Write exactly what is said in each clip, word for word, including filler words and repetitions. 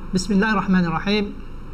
Bismillahirrahmanirrahim.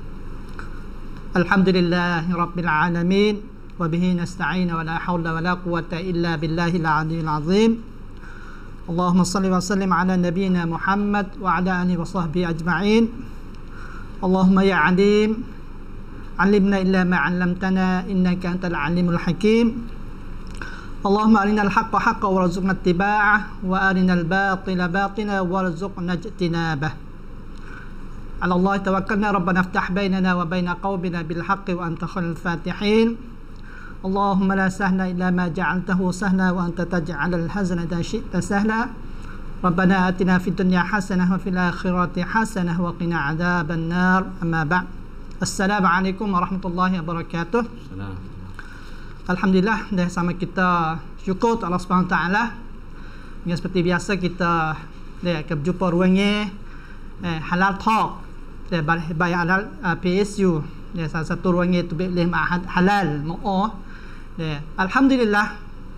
Alhamdulillahi rabbil alamin wa bihi nasta'in wa la hawla wa la quwwata illa billahil aliyyil azim. Allahumma salli wa sallim ala nabiyyina Muhammad wa ala alihi wa sahbihi ajma'in. Allahumma ya alim, alimna illa ma 'allamtana innaka antal alimul hakim. Allahumma arinal haqqa haqqan warzuqna ittiba'ah wa arinal batila batila warzuqna ijtinabah. على الله توكلنا ربنا افتح بيننا وبين قومنا بالحق وأنت خير الفاتحين. اللهم لا سهل إلا ما جعلته سهلا وأنت تجعل الحزن إذا شئت سهلا. ربنا آتنا في الدنيا حسنة وفي الآخرة حسنة وقنا عذاب النار. أما بعد, السلام عليكم ورحمة الله وبركاته. Alhamdulillah, dah sama kita syukur Allah Subhanahu Wa Taala. Yang seperti biasa kita dah akan berjumpa ruangnya eh, Halal Talk dia by halal uh, P S U dia salah satu ruangnya itu boleh ma'had halal mu'ah dia. Alhamdulillah,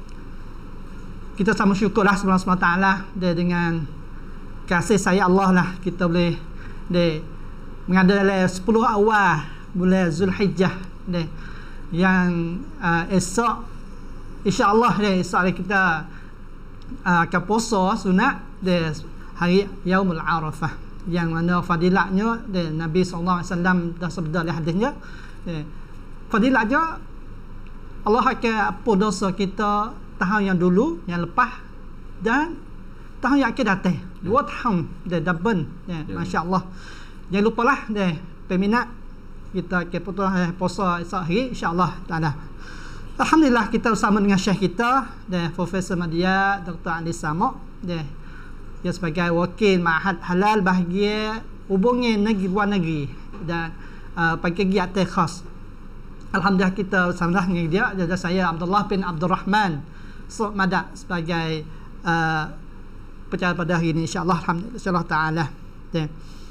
kita sama syukurlah subhanahu wa ta'ala dia dengan kasih sayang Allah lah kita boleh dia mengada dalam sepuluh awal bulan Zulhijjah dia yang uh, esok insya-Allah dia esok kita uh, akan puasa sunat dia hari Yaumul Arafah, yang mana fadilatnya de, Nabi sallallahu alaihi wasallam dah sabda dalam hadisnya de, fadilatnya Allah akan apa dosa kita tahun yang dulu, yang lepas dan tahun yang akan datang, dua tahun de double ya, yeah. Masya-Allah. Jangan lupalah de peminat kita akan putus eh, puasa esok hari insya-Allah taala. Alhamdulillah, kita bersama dengan syekh kita de Profesor Madya Doktor Ali Samak de dia sebagai wakil ma'had halal bahagia hubungan negeri luar negeri dan uh, pakai kegiatan khas. Alhamdulillah, kita bersama dengan dia ada saya Abdullah bin Abdul Rahman Sok Madak sebagai uh, pecahan pada hari ini insya-Allah. Alhamdulillah insyaallah taala. Okay.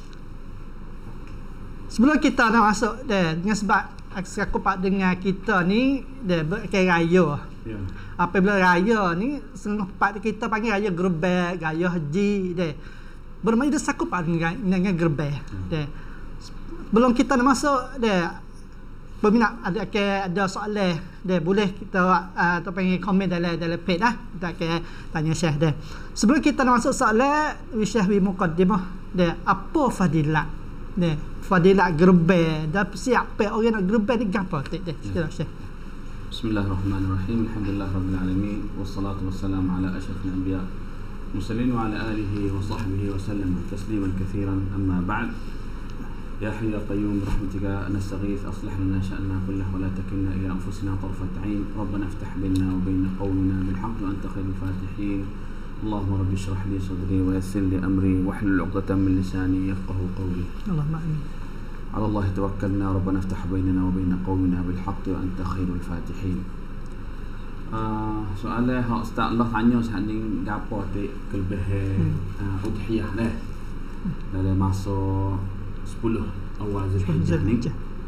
Sebelum kita nak masuk dia, dengan sebab aku pak dengan kita ni dia berkait raya. Yeah. Apabila raya ni setengah part kita panggil raya gerbek, raya haji dia. Bermakna dia sakup dengan, dengan gerbek dia. Belum kita nak masuk dia peminat ada ke ada soalan dia boleh kita uh, atau panggil komen dalam dalam page lah. Kita akan tanya Syekh dia. Sebelum kita nak masuk soalan Syekh wi muqaddimah dia apa fadilat dia. Fadilat gerbek dan siapa orang nak gerbek ni gapo tak dia. Sila Syekh. Bismillahirrahmanirrahim. Alhamdulillah rabbil alamin wassalatu wassalamu ala asyrafil anbiya mursalin wa ala alihi wa sahbihi wa sallam tasliman katsiran. Amma ba'd. Ya hayy ya qayyum birahmatika nastaghith aslih lana sha'nana kullahu wa la takilna ila anfusina tarfat 'ain. Rabbana iftah bainana wa bain qawmina bil haqq wa anta khairul fatihin. Allahumma rabbi shrah li sadri wa yassir li amri wahlul 'uqdatam min lisani yafqahu qawli. Allahumma amin. على الله توكلنا ربنا افتح بيننا وبين قومنا بالحق وأنت خير الفاتحين. Uh, soalan hak Ustaz Allah tanya sanding gapo tik kelebihan uh, udhiyah dah dalam masa sepuluh awal Zulhijjah ni.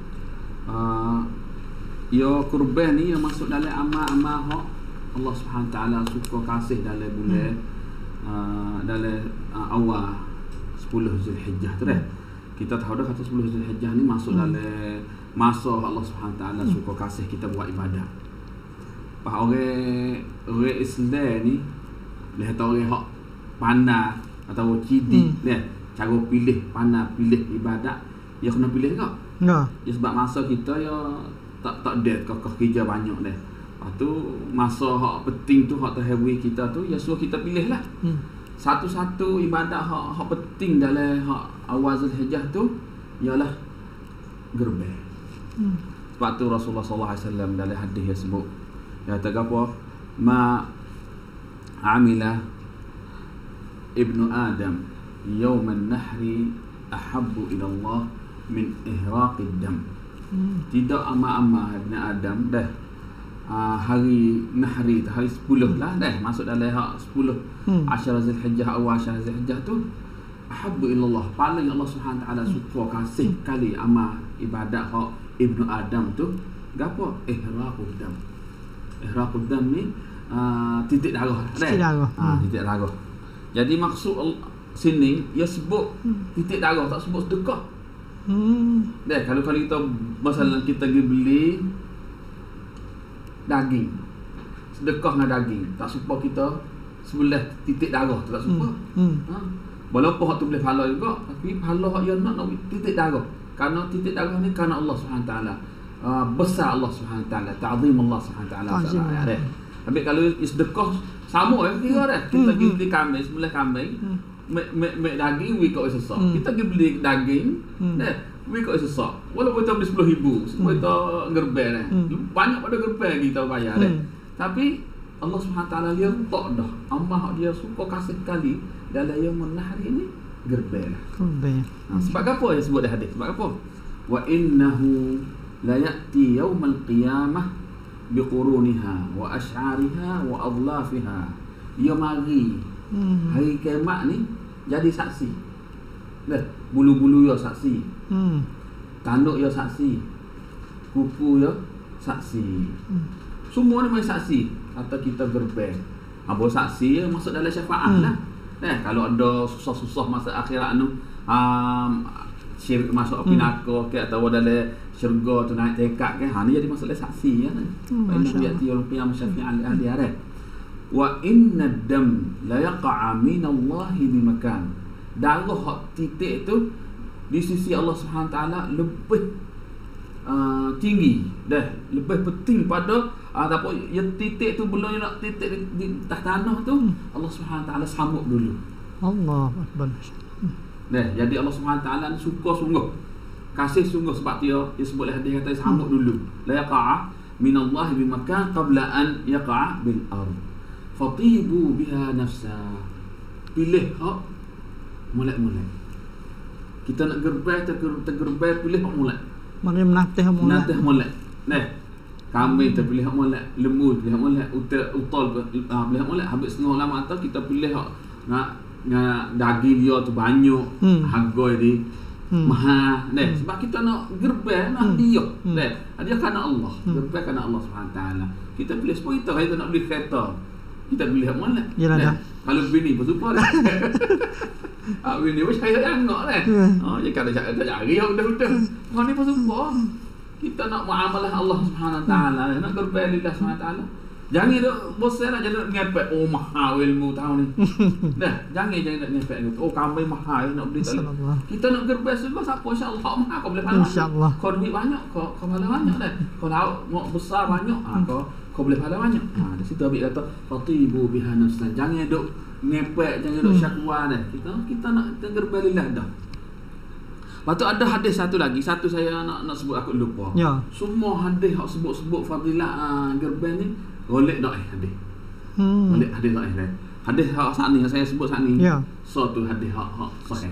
Uh, ya kurban ni yang masuk dalam amal-amal hak Allah Subhanahu taala suka kasih dalam bulan uh, dalam uh, awal sepuluh Zulhijjah tu dah. Kita tahu dah kata sepuluh Zulhijjah ni masuk hmm. dalam masa Allah Subhanahu taala hmm. suka kasih kita buat ibadah. Pas orang orang Islam ni lihat orang hak pandai atau cidi hmm. dia cara pilih pandai pilih ibadat, ya kena pilih ke? Ya. Ya sebab masa kita ya tak tak ada kokok kerja banyak dah. Lepas tu masa hak penting tu hak terhewi kita tu ya suruh kita pilih lah. Hmm. Satu-satu ibadat hak hak penting dalam hak awal Zulhijjah tu ialah gerbek. Hmm. Sebab tu Rasulullah sallallahu alaihi wasallam dalam hadis yang sebut dia kata apa? Ma amila ibnu Adam yawman nahri ahabbu ila Allah min ihraqid dam. Hmm. Tidak amal-amal ibnu Adam dah uh, hari nahri hari sepuluh lah dah masuk dalam hak sepuluh hmm. Asyara Zulhijjah awal Asyara Zulhijjah tu ahabbu ilallah paling Allah Subhanahu taala suka kasih hmm. kali amal ibadat hak ibnu Adam tu gapo ihraqud dam. Ihraqud dam ni uh, titik darah dah. Titik darah. Ha, titik darah. Jadi maksud sini ia sebut titik darah, tak sebut sedekah. Hmm. Dah kalau kalau kita masalah kita pergi beli daging, sedekah dengan daging, tak serupa kita sebelah titik darah tu tak serupa. Hmm. Ha. Walaupun hak tu boleh pahala juga, tapi pahala hak yang nak nak titik darah. Kerana titik darah ni kerana Allah Subhanahu Taala. Uh, besar Allah Subhanahu Taala, ta'zim Allah Subhanahu Taala. Tapi kalau sedekah sama eh kira dah. Kita pergi beli kambing, sebelah kambing, mek mek mek daging we kat sesak. Kita pergi beli daging, dah we kat sesak. Walaupun kita beli sepuluh ribu, semua kita gerbel dah. Banyak pada gerbel kita bayar dah. Tapi Allah Subhanahu Taala dia tak dah. Allah dia suka kasih sekali dalam yang menahari ini gerbel lah. Gerbel. Ha, sebab apa dia sebut dah hadis? Sebab apa? Wa innahu la ya'ti yaumal qiyamah biquruniha wa ash'ariha wa adlafiha. Dia mari hmm. hari kiamat ni jadi saksi. Dah, bulu-bulu dia saksi. Hmm. Tanduk dia saksi. Kuku dia saksi. Hmm. Semua ni mai saksi atau kita gerbel. Apa saksi masuk dalam syafaat hmm. lah. Nah, kalau ada susah-susah masa akhirat anu um, syirik masuk api neraka ke atau dalam syurga tu naik tingkat ke, ha ni jadi masalah saksi ya. Fa inna yati yawm qiyamah syafi'an li ahli arah. Wa inna ad-dam la yaqa'a min Allah bi makan. Darah hak titik tu di sisi Allah Subhanahu taala lebih uh, tinggi dah, lebih penting pada ataupun uh, yang titik tu belum nak titik di, di atas tanah tu hmm. Allah Subhanahu taala sambut dulu. Allahu akbar. Nah, jadi Allah Subhanahu taala suka sungguh. Kasih sungguh sebab dia dia sebut hadis kata sambut hmm. dulu. La yaqa'a min Allah bi makan qabla an yaqa'a bil ard. Fatibu biha nafsa. Pilih hak mulai-mulai. Kita nak gerbel tergerbel pilih hak mulai. Mari menatih mulai. Menatih mulai. Nah, kambing kita pilih hak mulai, lembu pilih hak mulai, utal utol pilih hak mulai. Habis setengah lama atau kita pilih hak nak nak daging dia tu banyak, hmm. harga dia hmm. mahal. Nah, hmm. sebab kita nak gerbel nak hmm. dia. Hmm. Nah, dia kerana Allah. Hmm. Gerbel kerana Allah Subhanahu taala. Kita pilih sepuluh kita kita nak beli kereta. Kita pilih hak mulai. Nah, kalau bini pun super dah. Ah, bini pun saya tengok dah. Oh, dia kata cakap cari hak dah-dah. Hak ni pun super. Kita nak muamalah Allah Subhanahu taala, nak gerbel Allah Subhanahu taala. Jangan duk bosan nak jadi ngepek oh mahal ilmu tahu ni. Dah, jangan jangan nak ngepek gitu. Oh kambing mahal nak beli tak. Kita nak gerbel sebab siapa insya-Allah hak mahal kau boleh pahala. Insya-Allah. Kau duit banyak kau kau pahala banyak dah. Kau tahu mau besar banyak ah kau kau boleh pahala banyak. Ha di situ Habib kata fatibu biha nafsan. Jangan duk ngepek, jangan duk syakwa dah. Kita kita nak gerbelillah dah. Lepas tu ada hadis satu lagi, satu saya nak nak sebut aku lupa. Ya. Semua hadis hak sebut-sebut fadilah uh, gerbel ni golek dak eh hadis. Hmm. Golek hadis dak eh. Hadis hak saat ni yang saya sebut saat ni. Ya. So tu hadis hak hak sahih.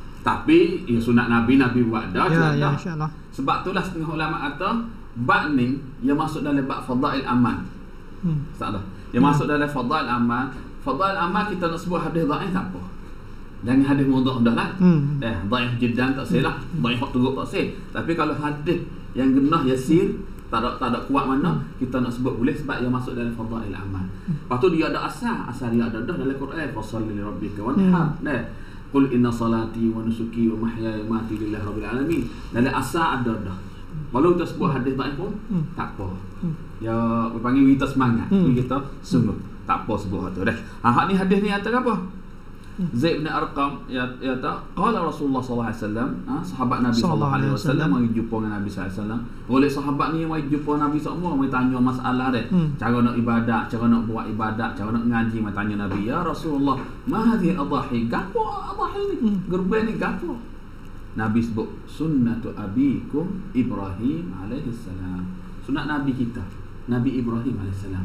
Tapi ya sunat Nabi Nabi buat dah ya, ya insya-Allah. Sebab itulah setengah ulama kata bab ni yang masuk dalam bab fadail amal. Hmm. Salah. Yang hmm. masuk dalam fadail amal, fadail amal kita nak sebut hadis dak eh tak apa. Jangan hadis mudhaf dah lah. Hmm. Eh, dhaif jiddan tak sah lah. Dhaif teruk tak sah. Tapi kalau hadis yang genah yasir, tak ada tak ada kuat mana, kita nak sebut boleh sebab yang masuk dalam fadail amal. Lepas tu dia ada asal, asal dia ada dah dalam Quran, fasalli li rabbika wanhar. Dah. Qul inna salati wa nusuki wa mahyaya wa mamati lillahi rabbil alamin. Dalam asal ada dah. Walau kita sebut hadis dhaif pun tak apa. Ya, panggil kita semangat. Kita sungguh tak apa sebut tu dah. Ha, hak ni hadis ni kata apa? Zaid bin Arqam ya ya tak qala Rasulullah sallallahu alaihi wasallam, ha, sahabat Nabi sallallahu alaihi wasallam mari jumpa dengan Nabi sallallahu alaihi wasallam. Oleh sahabat ni mari jumpa Nabi semua mari tanya masalah dia. Hmm. Cara nak ibadat, cara nak buat ibadat, cara nak ngaji mari tanya Nabi, ya Rasulullah, ma hadhihi adhahi? Gapo adhahi ni? Hmm. Gerbel ni gapo? Nabi sebut sunnatu abikum Ibrahim alaihi salam. Sunat Nabi kita, Nabi Ibrahim alaihi salam.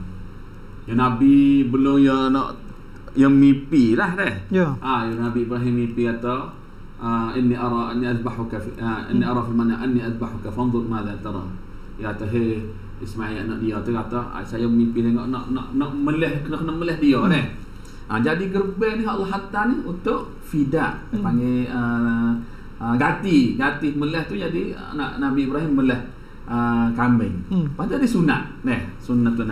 Ya Nabi belum ya nak yang mimpi lah dah. Ya. Ah, ya Nabi Ibrahim mimpi kata, ah, inni ara anni azbahuka fi ah, inni ara fi mana anni azbahuka fanzur madza tara. Ya kata hey Ismail anak dia tu kata, ah, saya mimpi tengok nak nak nak melih kena kena melih dia hmm. dah. Ah, jadi gerbel ni Allah hantar ni untuk fida, hmm. panggil uh, uh, gati, gati melih tu jadi anak Nabi Ibrahim melih uh, kambing. Hmm. Pasal dia sunat. Nah, sunnatun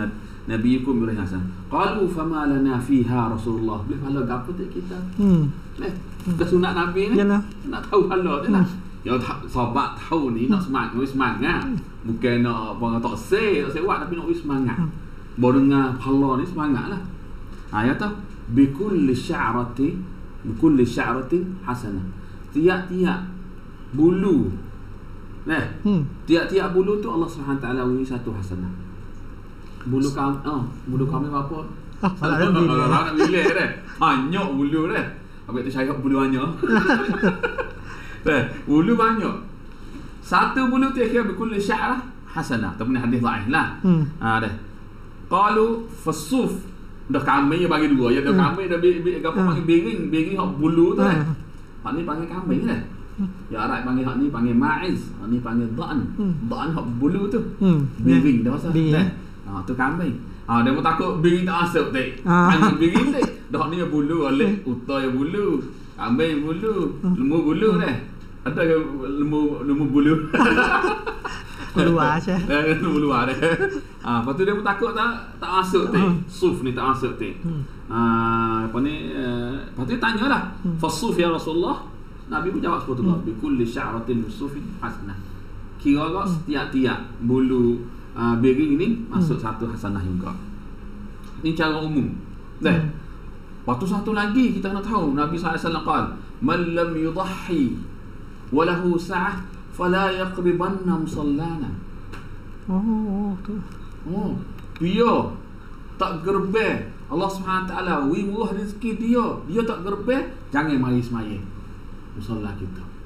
Nabi hukum boleh hasan. Qalu fama lana fiha Rasulullah. Boleh pahala gapo tak kita? Hmm. Eh, dah sunat Nabi ni. Yalah. Nak tahu pahala dia lah. Ya sahabat tahu ni nak semangat, nak semangat. Bukan nak apa tak say, tak sewak tapi nak semangat. Baru dengar pahala ni semangatlah. Ha ya tah bi kulli sya'rati bi kulli sya'rati hasanah. Tiap-tiap bulu. Nah, hmm. tiap-tiap bulu tu Allah Subhanahu Taala beri satu hasanah. Bulu kami, ah, bulu kami apa? Ah, ada bila. Ada bila dah. Banyak bulu dah. Habis tu saya bulu banyak. Dah, bulu banyak. Satu bulu tu kira berkul sya'rah hasanah. Tapi hadis dhaif lah. Hmm. Ha dah. Qalu fasuf. Dah kambing bagi dua. Ya dah kambing dah gapo panggil bering, bering hak bulu tu dah. Hak ni panggil kambing dah. Ya Arab panggil hak ni panggil ma'iz, hak ni panggil dha'n. Dha'n hak bulu tu. Bering dah pasal. Dah. Ha tu kambing. Ha dia pun takut bering tak masuk tak. Hanya bering tak. Dah ni bulu oleh utai bulu. Kambing bulu, lembu bulu dah. Ada ke lembu lembu bulu? Luar je. Eh lembu luar dah. Ha lepas tu dia pun takut tak tak masuk tak. Suf ni tak masuk tak. Ha apa ni lepas tu tanyalah. Fasuf ya Rasulullah. Nabi pun jawab seperti tu. Bi kulli sya'ratin sufin hasanah. Kira kau setiap-tiap bulu Uh, bering ni masuk hmm. satu hasanah juga. Ini cara umum. Dah. Hmm. Waktu satu lagi kita nak tahu Nabi sallallahu alaihi wasallam qala, "Man lam yudahhi wa lahu sa'ah fala yaqribanna musallana." Oh, tu. Oh, dia tak gerbeh Allah Subhanahu taala wi murah rezeki dia, dia tak gerbeh, jangan mari semaya musalla kita.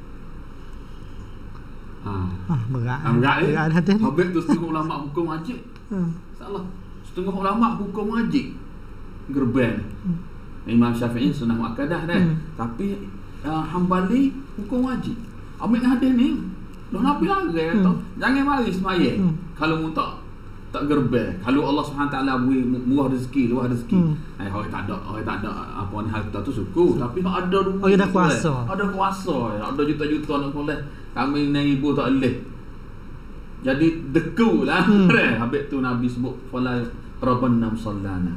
Ha. Ah, berat. Ah, berat eh. Habis tu setengah ulama hukum wajib. Hmm. Salah. Setengah ulama hukum wajib. Gerben. Hmm. Imam Syafi'i sunnah muakkadah dah. Hmm. Tapi uh, Hambali hukum wajib. Ambil hadis ni. Dah Nabi lagi hmm. kata, jangan mari semaya. Hmm. Kalau mu tak tak gerben. Kalau Allah Subhanahu taala beri murah rezeki, luar rezeki. Hmm. Ai orang tak ada, orang tak ada apa ni harta tu syukur. Tapi hak ada duit. Oh, ada kuasa. Ada kuasa. Ada juta-juta nak boleh. Kami ni ibu tak boleh. Jadi deku lah. Hmm. Habis tu Nabi sebut fala rabbana musallana.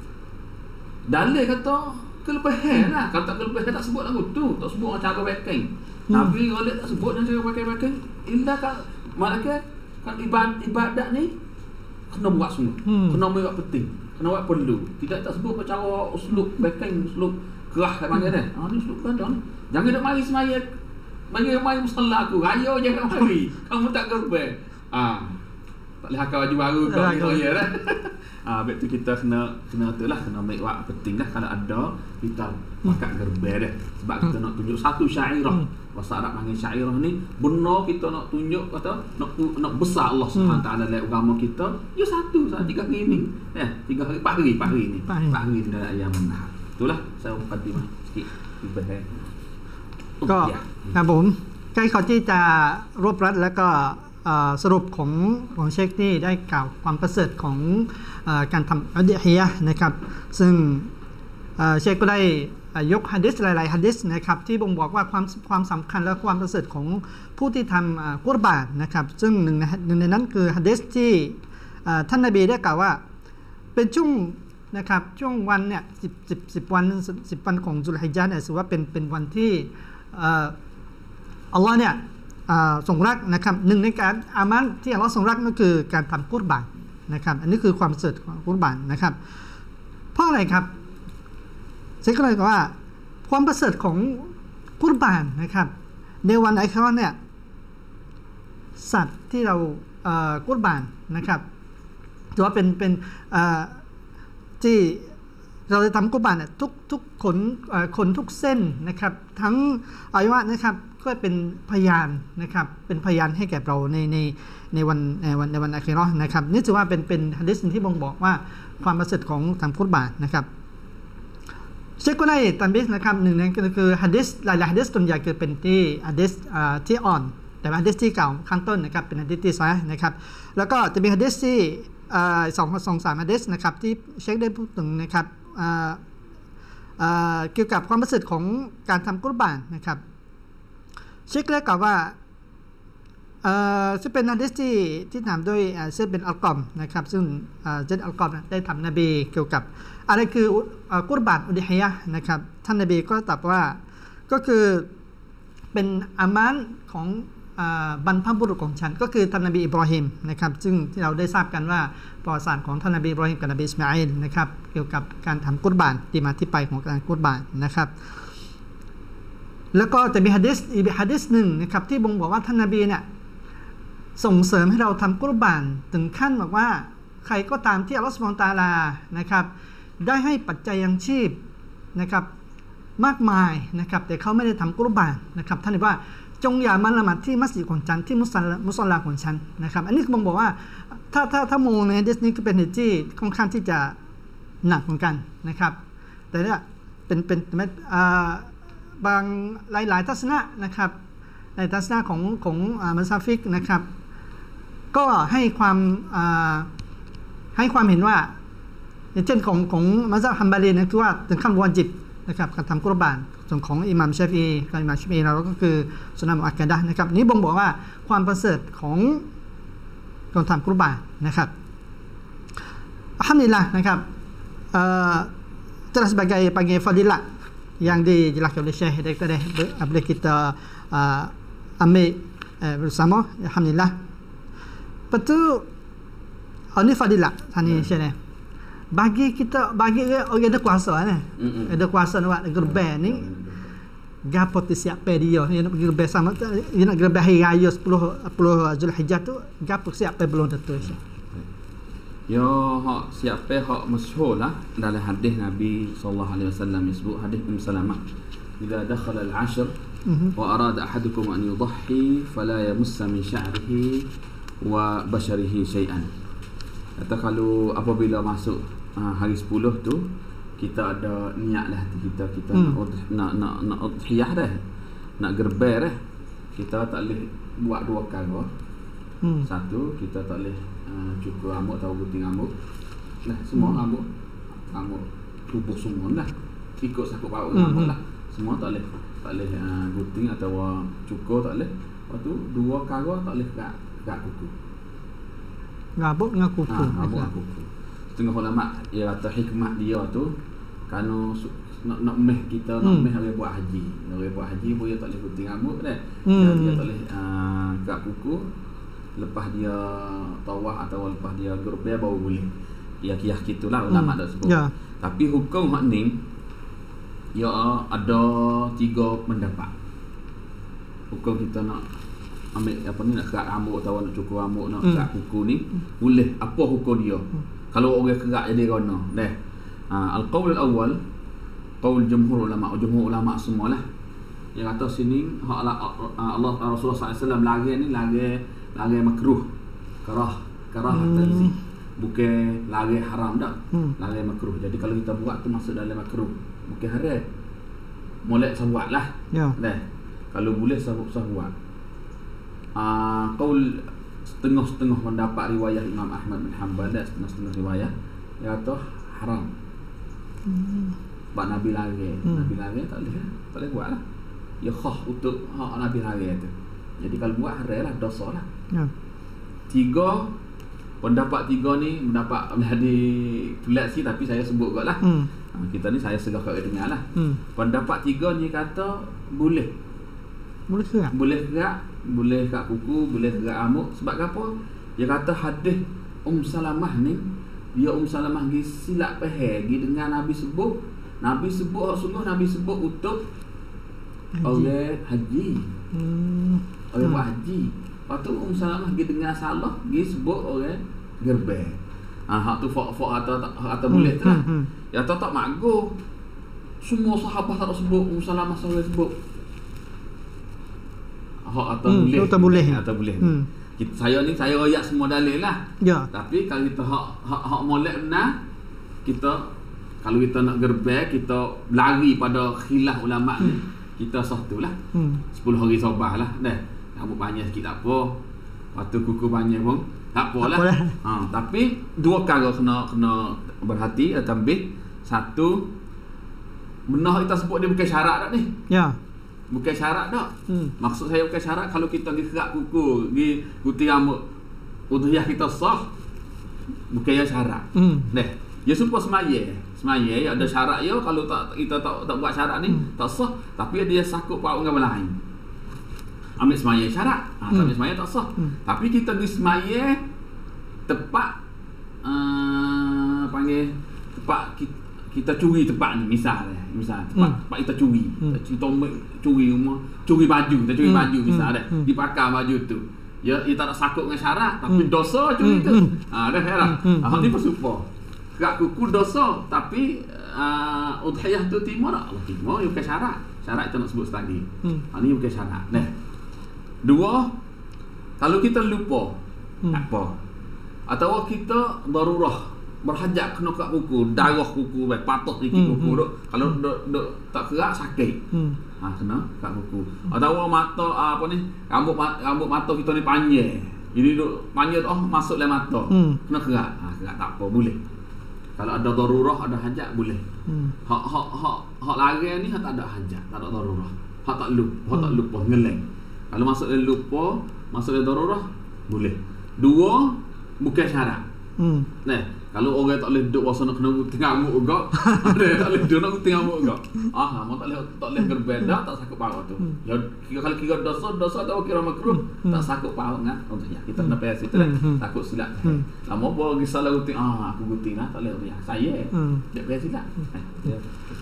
Dalil kata kelebihan lah. Kalau tak kelebihan tak sebut lagu tu. Tak sebut cara backing. Hmm. Nabi kalau tak sebut cara backing-backing. Indah kan malaikat kan ibadat, ibadat ni kena buat semua. Hmm. Kena buat penting. Kena buat perlu. Tidak tak sebut cara uslub backing, uslub kerah kat mana dah. Ah ni uslub kadang. Jangan duk mari semaya. Mari mari musalla aku. Raya je nak mari. Kamu tak gerben. Ah. Tak boleh hakau baju baru kau ni raya dah. Ah habis tu kita kena kena tulah kena make buat penting dah kalau ada kita pakai gerben dah. Sebab kita nak tunjuk satu syairah. Bahasa Arab panggil syairah ni benar kita nak tunjuk kata nak nak besar Allah Subhanahu Wa Taala dalam agama kita. Ya satu saat tiga hari ni. Eh tiga hari empat hari empat hari ni. empat hari dalam ayam menahar. Itulah saya mukadimah sikit ibadah. ก็ครับผมใกล้เขาที่จะรวบรัดแล้วก็สรุปของของเชคที่ได้กล่าวความประเสริฐของการทำอัดฮิยะนะครับซึ่งเชคก็ได้ยกหะดีษหลายๆหะดีษนะครับที่บ่งบอกว่าความความสำคัญและความประเสริฐของผู้ที่ทำกุรบานนะครับซึ่งหนึ่งในหนึ่งในนั้นคือหะดีษที่ท่านนบีได้กล่าวว่าเป็นช่วงนะครับช่วงวันเนี่ยสิบสิบสิบวันสิบวันของซุลฮิจญะห์เนี่ยถือว่าเป็นเป็นวันที่อัลลอฮ์เนี่ยทรงรักนะครับหนึ่งในการอามัลที่อัลลอฮ์ทรงรักนั่นคือการทำกุรบานนะครับอันนี้คือความประเสริฐของกุรบานนะครับเพราะอะไรครับเชคก็เลยบอกว่าความประเสริฐของกุรบานนะครับในวันอาคิเราะห์เนี่ยสัตว์ที่เรากุรบานนะครับถือว่าเป็นเป็นที่เราจะทำกุรบานเนี่ยทุกทุกขนขนทุกเส้นนะครับทั้งอวัยวะนะครับก็เป็นพยานนะครับเป็นพยานให้แก่เราในในในวันในวันในวันอาคิเราะห์นะครับนี่ถือว่าเป็นเป็นหะดีษที่บ่งบอกว่าความประเสริฐของทำกุรบานนะครับเชคก็ได้ตันบิสนะครับหนึ่งนั่นก็คือหะดีษหลายๆหะดีษส่วนใหญ่คือเป็นที่หะดีษที่อ่อนแต่หะดีษที่เก่าข้างต้นนะครับเป็นหะดีษที่ซอฮีฮ์นะครับแล้วก็จะมีหะดีษที่สองสองสามหะดีษนะครับที่เชคได้พูดถึงนะครับเกี่ยวกับความประเสริฐของการทำกุรบานนะครับเชคได้กล่าวว่าเอ่อซึ่งเป็นฮะดีษที่ที่ถามโดยเซดเป็นอัลกอมนะครับซึ่งเซดอัลกอมได้ถามนบีเกี่ยวกับอะไรคือกุรบานอุดิฮิยะห์นะครับท่านนบีก็ตรัสว่าก็คือเป็นอามันของบรรพบุรุษของฉันก็คือท่านนบีอิบรอฮิมนะครับซึ่งที่เราได้ทราบกันว่าประวัติศาสตร์ของท่านนบีอิบรอฮิมกับนบีอิสมาอิลนะครับเกี่ยวกับการทำกุรบานที่มาที่ไปของการกุรบานนะครับแล้วก็จะมีหะดีษอีกหะดีษหนึ่งนะครับที่บ่งบอกว่าท่านนบีเนี่ยส่งเสริมให้เราทำกุรบานถึงขั้นบอกว่าใครก็ตามที่อัลลอฮฺซุบฮานะฮูวะตะอาลานะครับได้ให้ปัจจัยยังชีพนะครับมากมายนะครับแต่เขาไม่ได้ทำกุรบานนะครับท่านบอกว่าจงอย่ามาละหมาดที่มัสยิดของฉันที่มุสลิมมุสลิมของฉันนะครับอันนี้บ่งบอกว่าถ้าถ้าถ้ามองในหะดีษนี้ก็เป็นเหตุที่ค่อนข้างที่จะหนักเหมือนกันนะครับแต่เนี่ยเป็นเป็นบางหลายๆทัศนะนะครับในทัศนะของของมัซฮะบฟิกนะครับก็ให้ความให้ความเห็นว่าอย่างเช่นของของมัซฮะบฮัมบารีนะคือว่าถึงขั้นวาญิบนะครับการทำกุรบานส่วนของอิหม่ามชาฟิอีกับอิหม่ามชาฟิอีเราก็คือสุนนะมุอักกะดะห์นะครับนี้บ่งบอกว่าความประเสริฐของการทำกุรบานนะครับอัลฮัมดุลิลละห์นะครับtelah sebagai panggil fadilat yang dijelaskan oleh Syekh tadi boleh kita uh, ambil uh, bersama alhamdulillah. Lepas tu oh, ni fadilat tadi Syekh ni. Bagi kita bagi orang ada kuasa ni. Mm-hmm. Ada kuasa nak gerbang ni. Gapo tu siap pe dia ni nak gerbang sama dia nak gerbang hari raya sepuluh Zulhijjah tu gapo siap pe belum tentu Syekh. Ya hak siapa hak masyhur lah dalam hadis Nabi sallallahu alaihi wasallam disebut hadis Umm Salamah idza dakhala al-'ashr wa arada ahadukum an yudhhi fala yamussa min sya'rihi wa basharihi syai'an. Kata kalau apabila masuk uh, hari sepuluh tu kita ada niat lah hati kita kita hmm. nak nak nak udhiyah dah nak gerber dah kita tak boleh buat dua kali. Hmm. Satu kita tak boleh uh, cukur rambut atau gunting rambut. Nah, semua hmm. rambut rambut tubuh semua lah. Ikut sakut paut hmm. rambut lah. Semua tak boleh tak boleh uh, gunting atau uh, cukur tak boleh. Lepas tu dua kara tak boleh kat kat kuku. Rambut dengan kuku. Ha, rambut dengan kuku. Setengah ulama dia kata hikmah dia tu kerana nak nak meh kita nak hmm. meh orang buat haji. Orang buat haji pun dia tak boleh gunting rambut dah. Hmm. Dia, dia tak boleh uh, kat kuku. Lepas dia tawaf atau lepas dia gerbang baru boleh. Ya kiyah gitulah ulama dak sebut. Ya. Tapi hukum hak ni ya ada tiga pendapat. Hukum kita nak ambil apa ni nak kerak rambut atau nak cukur rambut nak hmm. kerak kuku ni boleh apa hukum dia? Hmm. Kalau orang kerak jadi rono. Dah. Ha, al-qaul al-awwal qaul jumhur ulama, jumhur ulama semualah. Yang kata sini hak Allah, Allah Rasulullah sallallahu alaihi wasallam larang ni larang larang makruh, karah karah hmm. tanzih, bukan larang haram dak, hmm. larang makruh. Jadi kalau kita buat tu masuk dalam makruh, bukan haram. Molek sah buat lah. Ya. Dah. Kalau boleh sah sah buat. Ah, qaul setengah-setengah pendapat riwayat Imam Ahmad bin Hanbal dan setengah-setengah riwayat dia kata haram. Hmm. Sebab Nabi larang, hmm. Nabi larang tak boleh, tak boleh buat lah. Ya khah untuk hak Nabi larang tu. Jadi kalau buat haram lah, dosa lah. Ya. Tiga pendapat tiga ni pendapat boleh di tulis sih tapi saya sebut kot lah. Hmm. Kita ni saya segah kat dengar lah. Hmm. Pendapat tiga ni kata boleh. Boleh kerak. Boleh kerak, boleh kat kuku, boleh kerak rambut. Sebab apa? Dia kata hadis Umm Salamah ni, dia Umm Salamah gi silap faham gi dengan Nabi sebut. Nabi sebut sungguh Nabi sebut untuk orang haji. Hmm. Orang buat haji. Lepas tu Umm Salamah pergi dengar salah, pergi sebut orang gerbang. Ha, hak tu fak-fak atau atau hmm. boleh tu lah. Hmm. Ya tak tak mago. Semua sahabat tak sebut Umm Salamah sahaja sebut. Hak atau hmm, boleh. Atau boleh. Atau boleh. Hmm. Kita, saya ni saya royak semua dalil lah. Ya. Tapi kalau kita hak hak hak molek benar, kita kalau kita nak gerbang, kita lari pada khilaf ulama hmm. ni. Kita sah tu lah. Hmm. sepuluh hari sabar lah. Dah. Rambut banyak sikit tak apa. Lepas tu kuku banyak pun tak apalah. Tak apa ha, tapi dua perkara kena kena berhati atau tambah. Satu, benar kita sebut dia bukan syarat dah ni. Ya. bukan syarat dah. Hmm. Maksud saya bukan syarat kalau kita pergi kerak kuku, pergi gunting rambut, udhiyah kita sah. Bukan ya syarat. Hmm. Deh, ya supaya semaya. Semaya ya ada syarat ya kalau tak kita tak tak buat syarat ni hmm. tak sah, tapi dia sakut paut dengan lain. Ambil semaya syarat. Ha, hmm. ambil semaya tak sah. Hmm. Tapi kita pergi semaya tepat uh, panggil tepat kita, kita curi tempat ni misal misal tempat, hmm. tempat kita curi. Hmm. Kita curi rumah, curi baju, kita curi hmm. baju misal hmm. dah. Hmm. Dipakai baju tu. Ya, ia tak nak sakut dengan syarat tapi hmm. dosa curi hmm. tu. Ha dah ya. Hmm. Ha ni bersumpah. Kerak kuku dosa tapi uh, udhiyah tu timur tak? Allah timur ya bukan syarat. Syarat kita nak sebut tadi. Hmm. Ha ni bukan syarat. Nah. Dua, kalau kita lupa hmm. apa? Atau kita darurah berhajat kena kerak kuku, darah kuku baik patut sikit hmm. kuku duk. Kalau duk, duk tak kerak sakit. Hmm. Ha kena kerak kuku. Atau mata apa ni? Rambut rambut mata kita ni panjang. Jadi duk panjang tu oh masuk dalam mata. Hmm. Kena kerak. Ha kerak tak apa boleh. Kalau ada darurah ada hajat boleh. Hmm. Hak hak hak hak lari ni hak tak ada hajat, tak ada darurah. Hak tak lupa, hak tak lupa ngeleng. Kalau masuk dalam lupa, masuk dalam darurah boleh. Dua bukan syarat. Hmm. Nah, kalau orang tak boleh duduk wasa nak kena gunting rambut juga, ada tak boleh duduk nak gunting rambut juga. Ah, mau tak boleh tak boleh berbeda tak sakut paut tu. Hmm. Ya kira kalau kira dosa dosa atau kira makruh hmm. tak sakut paut ngah. Oh ya, kita kena payah situ lah. Hmm. Takut silap. Hmm. Lama bawa pergi salah gunting, ah aku gunting lah tak boleh ya. Saya. Hmm. Tak payah silap. Hmm. Ya.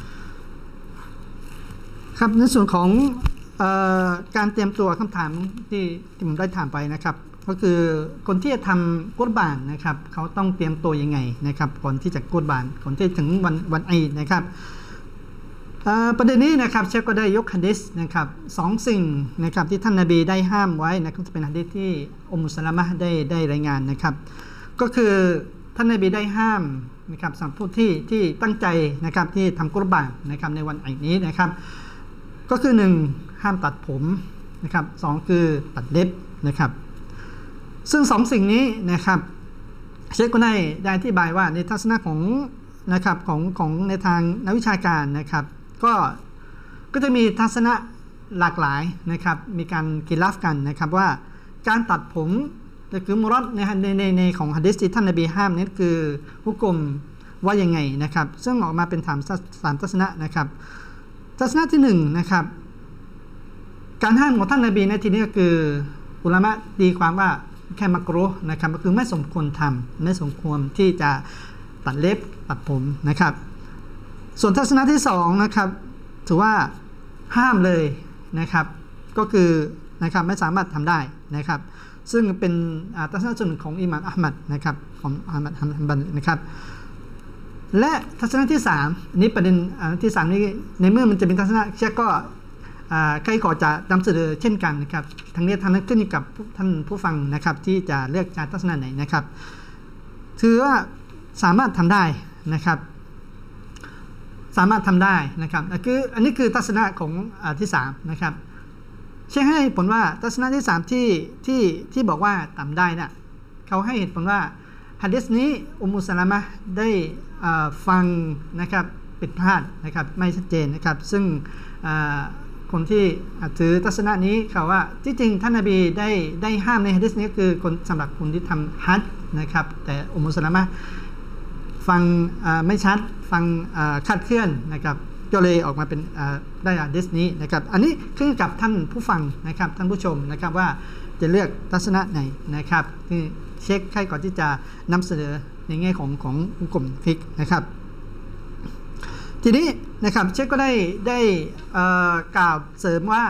ครับในส่วนของเอ่อการเตรียมตัวคำถามที่ที่ผมได้ถามไปนะครับก็คือคนที่จะทำกุรบานนะครับเขาต้องเตรียมตัวยังไงนะครับก่อนที่จะกุรบานก่อนที่ถึงวันวันอีดนะครับประเด็นนี้นะครับเชคก็ได้ยกหะดีษนะครับสองสิ่งนะครับที่ท่านนบีได้ห้ามไว้นะครับจะเป็นหะดีษที่อุมมุสลามะห์ได้ได้รายงานนะครับก็คือท่านนบีได้ห้ามนะครับสำหรับผู้ที่ที่ตั้งใจนะครับที่ทำกุรบานนะครับในวันอีดนี้นะครับก็คือหนึ่งห้ามตัดผมนะครับสองคือตัดเล็บนะครับซึ่งสองสิ่งนี้นะครับเชคก็ได้ได้อธิบายว่าในทัศนะของนะครับของของในทางนักวิชาการนะครับก็ก็จะมีทัศนะหลากหลายนะครับมีการกิลัฟกันนะครับว่าการตัดผมคือมุรัดในในในในของหะดีษที่ท่านนบีห้ามนี้คือฮุกมว่ายังไงนะครับซึ่งออกมาเป็นสามสามทัศนะนะครับทัศนะที่หนึ่งนะครับการห้ามของท่านนบีในที่นี้ก็คืออุลามะตีความว่าแค่มักรุฮ์นะครับก็คือไม่สมควรทำไม่สมควรที่จะตัดเล็บตัดผมนะครับส่วนทัศนะที่สองนะครับถือว่าห้ามเลยนะครับก็คือนะครับไม่สามารถทำได้นะครับซึ่งเป็นทัศนะส่วนของอิหม่ามอะห์มัดนะครับของอะห์มัดฮัมบัลนะครับและทัศนะที่สามนี้ประเด็นที่สามนี้ในเมื่อมันจะเป็นทัศนะเชคก็ใครขอจะนำเสนอเช่นกันนะครับทางนี้ทางนั้นขึ้นอยู่กับท่านผู้ฟังนะครับที่จะเลือกจะทัศนะไหนนะครับถือว่าสามารถทำได้นะครับสามารถทำได้นะครับคืออันนี้คือทัศนะของอที่สามนะครับเช่นให้ผลว่าทัศนะที่สามที่ที่ที่บอกว่าทำได้น่ะเขาให้เหตุผลว่าหะดีษนี้อุมมุสลามะห์ได้ฟังนะครับผิดพลาดนะครับไม่ชัดเจนนะครับซึ่งคนที่ถือทัศนะนี้เขาว่าที่จริงท่านนบีได้ได้ห้ามในหะดีษนี้คือคนสำหรับคนที่ทำฮัจญ์นะครับแต่อุมมุสลามะห์ฟังไม่ชัดฟังคลาดเคลื่อนนะครับก็เลยออกมาเป็นได้หะดีษนี้นะครับอันนี้ขึ้นกับท่านผู้ฟังนะครับท่านผู้ชมนะครับว่าจะเลือกทัศนะไหนนะครับที่เช็คให้ก่อนที่จะนำเสนอในแง่ของของกลุ่มฟิกนะครับทีนี้นะครับเช็คก็ได้ได้กล่าวเสริมว่า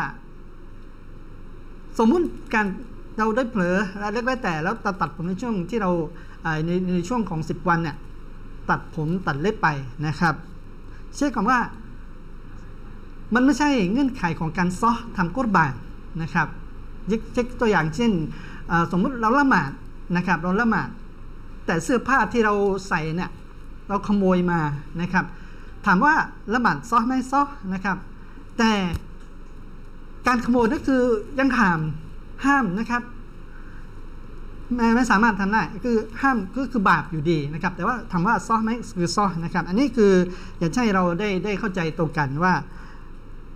สมมุติการเราได้เผลอเล็กๆแต่แล้วตัดผมในช่วงที่เราในในช่วงของสิบวันเนี่ยตัดผมตัดเล็บไปนะครับเช็คคำว่ามันไม่ใช่เงื่อนไขของการซ้อทำกุรบานนะครับเช็คตัวอย่างเช่นสมมุติเราละหมาดนะครับเราละหมาดแต่เสื้อผ้าที่เราใส่เนี่ยเราขโมยมานะครับถามว่าละหมาดซ้อไหมซ้อนะครับแต่การขโมยนั่นคือยังห้ามห้ามนะครับไม่ไม่สามารถทำได้คือห้ามก็คือบาปอยู่ดีนะครับแต่ว่าถามว่าซ้อไหมคือซ้อนะครับอันนี้คืออยากให้เราได้ได้เข้าใจตรงกันว่า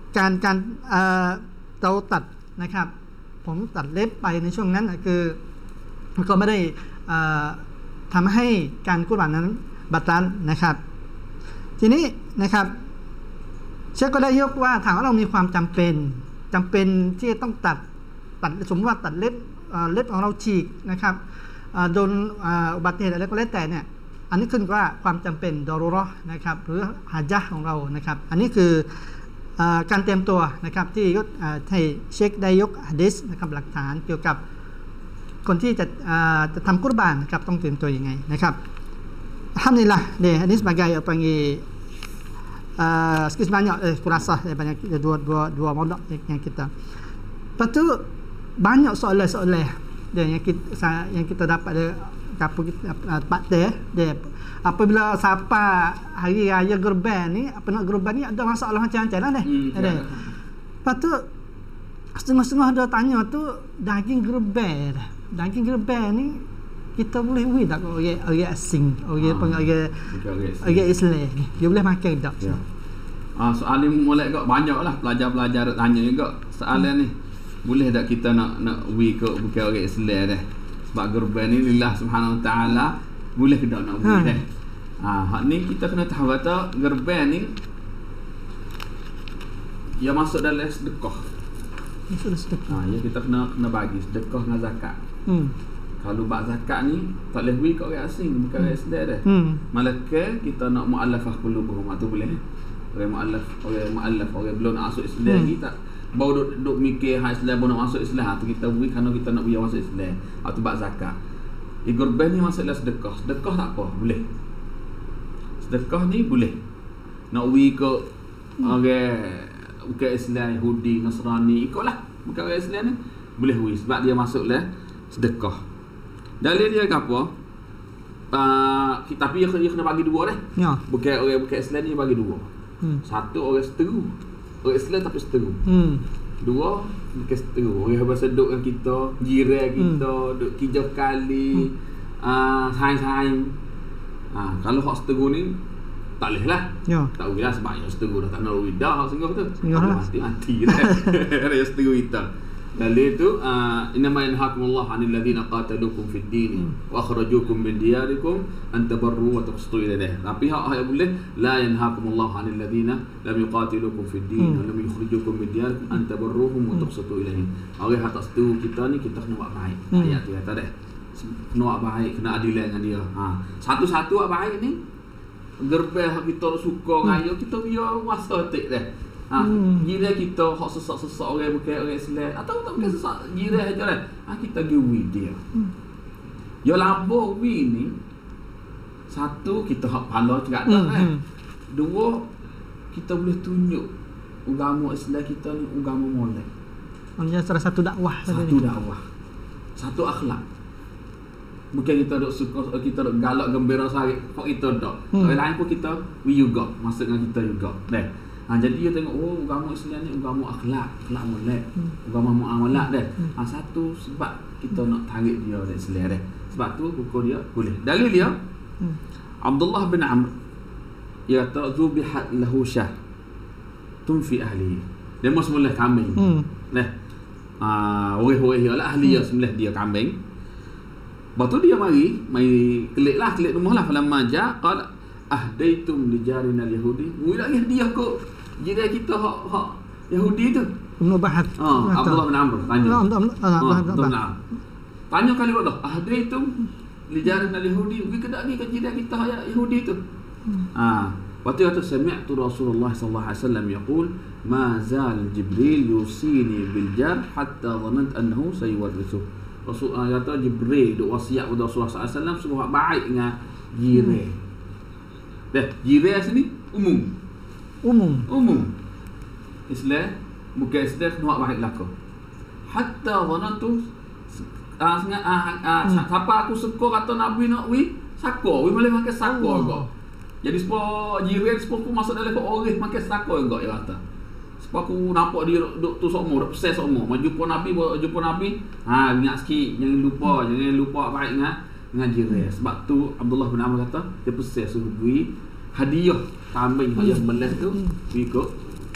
การการเอ่อเราตัดนะครับผมตัดเล็บไปในช่วงนั้นนะคือมันก็ไม่ได้เอ่อทำให้การกุรบานนั้นบัตรนะครับทีนี้นะครับเชคก็ได้ยกว่าถามว่าเรามีความจำเป็นจำเป็นที่จะต้องตัดตัดสมมติว่าตัดเล็บเอ่อเล็บของเราฉีกนะครับเอ่อโดนเอ่ออุบัติเหตุอะไรก็แล้วแต่เนี่ยอันนี้ขึ้นว่าความจำเป็นดอรุเราะห์นะครับหรือฮาญะห์ของเรานะครับอันนี้คือเอ่อการเตรียมตัวนะครับที่เอ่อให้เชคได้ยกหะดีษนะครับหลักฐานเกี่ยวกับคนที่จะเอ่อจะทำกุรบานนะครับต้องเตรียมตัวยังไงนะครับAlhamdulillah deh ini sebagai apa panggil uh, sikit sebanyak eh kurasa eh, banyak dua dua dua modal yang kita. Lepas tu banyak soalan-soalan dia yang kita yang kita dapat dia apa kita dapat dia dia apabila siapa hari raya Kurban ni apa nak Kurban ni ada masalah macam-macam lah deh. Hmm, ada. Ya. Lepas tu setengah-setengah ada tanya tu daging Kurban. Daging Kurban ni kita boleh wui tak orang orang asing, orang panggil orang orang Islam ni. Dia boleh makan tak? Ya. Ah soalan ni molek kok banyaklah pelajar-pelajar tanya juga soalan ni. Boleh tak kita nak nak wui ke bukan orang Islam dah. Sebab Kurban ni lillah subhanahu wa taala boleh ke tak nak wui dah. Ah hak ni kita kena tahu kata Kurban ni ia masuk dalam sedekah. Masuk dalam sedekah. Ah ya kita kena kena bagi sedekah dengan zakat. Hmm. Kalau bab zakat ni tak boleh beri kat orang asing, bukan orang Islam dah. Hmm. Malaikat kita nak muallafah qulubuhum tu boleh. Orang muallaf, orang muallaf, orang belum nak masuk Islam lagi hmm. tak baru duk, duk mikir hak Islam baru nak masuk Islam tu kita beri kerana kita nak biar masuk Islam. Atau bab zakat. Kurban ni masuklah sedekah. Sedekah tak apa, boleh. Sedekah ni boleh. Nak beri ke orang bukan Islam, Yahudi, Nasrani, ikutlah. Bukan orang Islam ni boleh beri sebab dia masuklah sedekah. Dalil dia apa? Uh, tapi dia, dia kena bagi dua dah. Ya. Bukan orang bukan Islam ni bagi dua. Hmm. Satu orang seteru. Orang Islam tapi seteru. Hmm. Dua bukan seteru. Orang bahasa duduk dengan kita, jiran kita, hmm. duduk tiga kali. Ah, hmm. uh, saing-saing. Ah, uh, kalau hak seteru ni tak boleh lah. Ya. Tak boleh lah sebab yang seteru dah tak nak widah hak singgah tu. Singgah mati-mati dah. Ada yang seteru kita. Dalil itu uh, innama yanhakumullah 'anil ladzina qataluukum fid din wa akhrajukum min diyarikum an tabarru wa tuqsitu ilayhi. Tapi hak yang boleh la yanhakumullah 'anil ladzina lam yuqatilukum fid din wa lam yukhrijukum min diyarikum an tabarruhum wa tuqsitu ilayhi. Orang hak tak setuju kita ni kita kena buat baik. Ayat tu kata dah. Kena buat baik, kena adil dengan dia. Ha, satu-satu buat baik ni gerbeh kita suka dengan dia kita biar masa tik dah. Ha, hmm. jiran kita hak sesak-sesak orang bukan orang Islam atau tak bukan sesak jiran aja lah. Ha, kita giwi dia. Hmm. Ya labur wi ni satu kita hak pahala cakap tak kan. Hmm. Dua kita boleh tunjuk agama Islam kita ni agama molek. Maksudnya salah satu dakwah satu dakwah. Satu akhlak. Bukan kita duk suka kita duk galak gembira sangat kok kita dak. Hmm. Orang lain pun kita wi juga masuk dengan kita juga. Dah. Ha, jadi dia tengok oh agama Islam ni agama akhlak, akhlak molek, hmm. agama muamalat dah. Hmm. Ha, satu sebab kita nak tarik dia dari Islam dah. Sebab tu hukum dia boleh. Dalil dia hmm. Abdullah bin Amr ya ta'dhubihat lahu syah tumfi ahli. Dia mau sembelih kambing. Hmm. Nah. Ah, orang-orang dia lah ahli dia hmm. sembelih dia kambing. Lepas tu dia mari, mari kelik lah, kelik rumah lah. Falamma ja qala ahdaitum li jarina al-yahudi. Mula lagi dia kok jiran kita hak hak Yahudi tu. Ibn Bahat. Ah, Abdullah bin Amr tanya. Ah, Abdullah bin Amr. Tanya kali bodoh. Ahdaitum li jarina al-yahudi. Wi kedak ni ke jiran kita hak Yahudi tu. Ah, waktu itu sami'tu Rasulullah sallallahu alaihi wasallam yaqul ma zal Jibril yusini bil jar hatta dhanant annahu sayuwarithu. Rasul kata Jibril duk wasiat kepada Rasulullah sallallahu alaihi wasallam suruh baik dengan jiran. Dah, jiran sini umum. Umum. Umum. Islam bukan Islam kena buat baik belaka. Hatta dhanantu ah sangat ah siapa aku suka kata Nabi nak wi sako, wi boleh makan sako juga. Jadi sepuluh jiran sepuluh pun masuk dalam orang makan sako juga dia kata. Sebab aku nampak dia duk tu semua, duk proses semua. Mau jumpa Nabi, jumpa Nabi, ha ingat sikit, jangan lupa, jangan lupa baik dengan dengan jiran. Sebab tu Abdullah bin Amr kata, dia proses suruh beri hadiah kambing yang meles tu ikut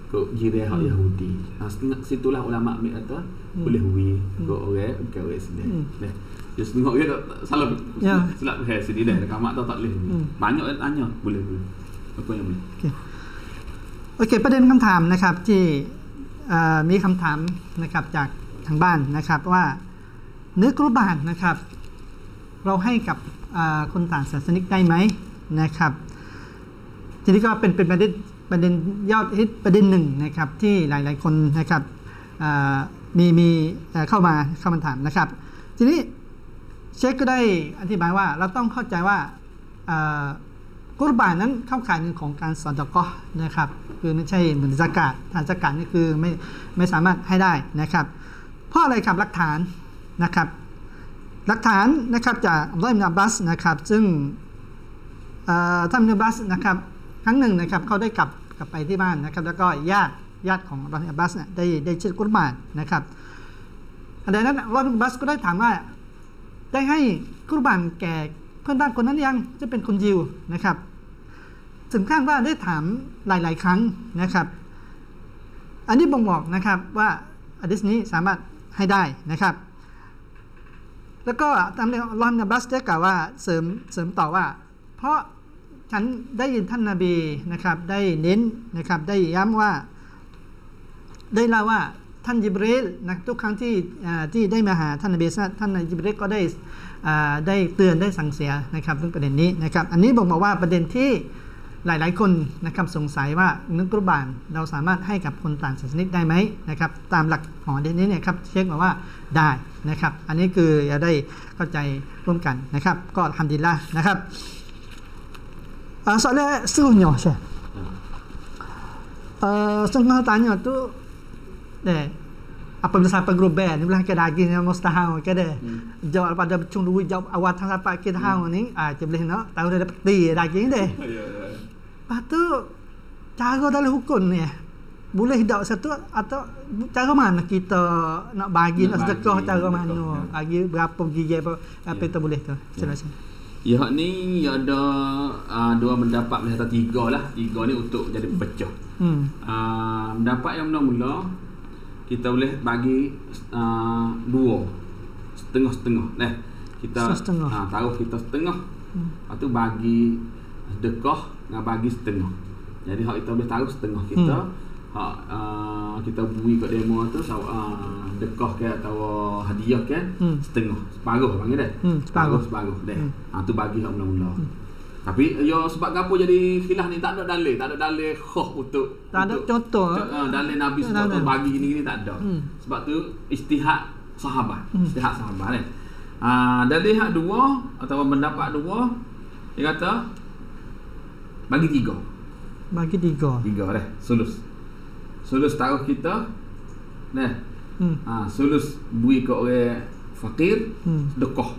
ke jiran hak Yahudi. Ha, setengah situlah ulama ambil kata hmm. boleh wi ke orang ke orang sini. Dah. Dia setengah dia tak salah ya. Silap hai sini dah dekat mak tak boleh. Hmm. Banyak yang tanya boleh boleh. Apa yang boleh? โอเคโอเคประเด็นคำถามนะครับที่มีคำถามนะครับจากทางบ้านนะครับว่าเนื้อกรุบานนะครับเราให้กับคนต่างศาสนิกได้ไหมนะครับทีนี้ก็เป็นเป็นประเด็นประเด็นยอดฮิตประเด็นหนึ่งนะครับที่หลายๆคนนะครับมีมีเข้ามาเข้ามาถามนะครับทีนี้เชคก็ได้อธิบายว่าเราต้องเข้าใจว่ากุรบานนั้นเข้าข่ายหนึ่งของการซอดะกอฮ์นะครับคือไม่ใช่เหมือนซะกาตทานซะกาตนี่คือไม่ไม่สามารถให้ได้นะครับเพราะอะไรครับหลักฐานนะครับหลักฐานนะครับจากอับดุลลอฮ์ อิบนุ อับบาสนะครับซึ่งท่านอิบนุ อับบาสนะครับครั้งหนึ่งนะครับเขาได้กลับกลับไปที่บ้านนะครับแล้วก็ญาติญาติของอับดุลลอฮ์ อิบนุ อับบาสเนี่ยได้ได้เชิญกุรบานนะครับดังนั้นอับดุลลอฮ์ อิบนุ อับบาสก็ได้ถามว่าได้ให้กุรบานแก่เพื่อนบ้านคนนั้นยังจะเป็นคนยิวนะครับถึงขั้นว่าได้ถามหลายๆครั้งนะครับอันนี้บ่งบอกนะครับว่าอะดีษนี้สามารถให้ได้นะครับแล้วก็ตามเรื่องอัลลอฮ์ อิบนุ อับบาสได้กล่าวว่าเสริมเสริมต่อว่าเพราะฉันได้ยินท่านนบีนะครับได้เน้นนะครับได้ย้ำว่าได้เล่าว่าท่านญิบรีลนะทุกครั้งที่ที่ได้มาหาท่านนบีท่านญิบรีลก็ได้ได้เตือนได้สั่งเสียนะครับเรื่องประเด็นนี้นะครับอันนี้บ่งบอกว่าประเด็นที่หลายๆคนนะครับสงสัยว่าเนื้อกรุบานเราสามารถให้กับคนต่างศาสนิกได้ไหมนะครับตามหลักของประเด็นนี้เนี่ยครับเช็คมาว่าได้นะครับอันนี้คือจะได้เข้าใจร่วมกันนะครับก็อัลฮัมดุลิลละห์นะครับ Uh, soalan seterusnya Syekh. Uh, setengah tanya tu deh apabila sampai global ni belah ke daging yang mustahil ke deh. Hmm. Jawab pada becung duit jawab awal tang sampai ke tahun hmm. ni ah je boleh nak tahu dah dapat peti daging deh. Ya ya. Lepas tu cara dalam hukum ni boleh tak satu atau cara mana kita nak bagi nak, nak sedekah cara mana bagi berapa gigi apa apa ya. Tu boleh tu. Silakan. Ya hak ni ya ada uh, dua pendapat boleh kata tiga lah. Tiga ni untuk jadi pecah. Hmm. Uh, pendapat yang mula-mula kita boleh bagi uh, dua setengah-setengah. Nah, kita uh, taruh kita setengah. Hmm. Lepas tu bagi sedekah dengan bagi setengah. Jadi hak kita boleh taruh setengah kita. Hmm. Hak uh, kita beri kat demo tu uh, dekah ke atau hadiah ke hmm. setengah separuh panggil dah hmm, separuh separuh dah hmm. ha, tu bagi hak mula-mula hmm. tapi yo sebab gapo jadi khilaf ni tak ada dalil tak ada dalil khah untuk tak ada contoh uh, dalil Nabi sebab tu bagi gini-gini tak ada hmm. sebab tu ijtihad sahabat hmm. ijtihad sahabat kan ha, dalil hak dua atau pendapat dua dia kata bagi tiga bagi tiga tiga dah sulus sulus taruh kita nah hmm. ha, sulus beri ke orang fakir hmm. sedekah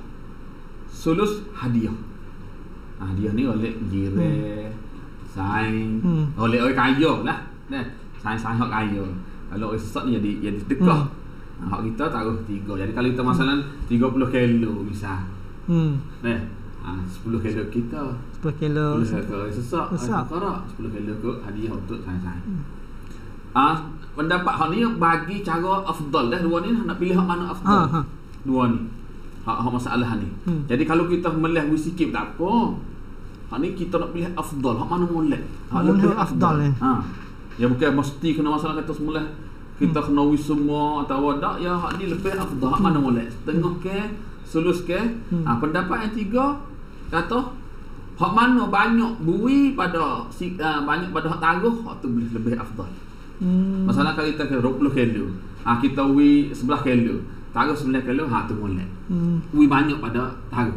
sulus hadiah ha, hadiah ni oleh jiran hmm. saing hmm. oleh orang kaya lah nah saing-saing hak kaya kalau orang sesat ni jadi jadi sedekah hmm. ha, hak kita taruh tiga jadi kalau kita masalah tiga puluh kilo misal hmm. nah ha, sepuluh kilo kita sepuluh kilo sepuluh kilo orang sesat orang sepuluh kilo ke hadiah untuk saing-saing hmm. Ah, pendapat hak ni bagi cara afdal dah dua ni nak pilih hak mana afdal. Ha, ha. Dua ni. Hak hak masalah ni. Hmm. Jadi kalau kita melih sikit tak apa. Hak ni kita nak pilih afdal, hak mana molek. Hak lebih afdal. afdal ha. Ya bukan mesti kena masalah kata semula kita hmm. kena wis semua atau tak ya hak ni lebih afdal, hak hmm. mana molek. Setengah ke, sulus ke. Hmm. Ha, pendapat yang tiga kata hak mana banyak bui pada uh, banyak pada hak taruh, hak tu boleh lebih afdal. Hmm. Masalah kalau kita ke dua puluh kilo, ah kita wi sebelas kilo, taruh sembilan kilo, ha tu molek. Hmm. Wi banyak pada taruh.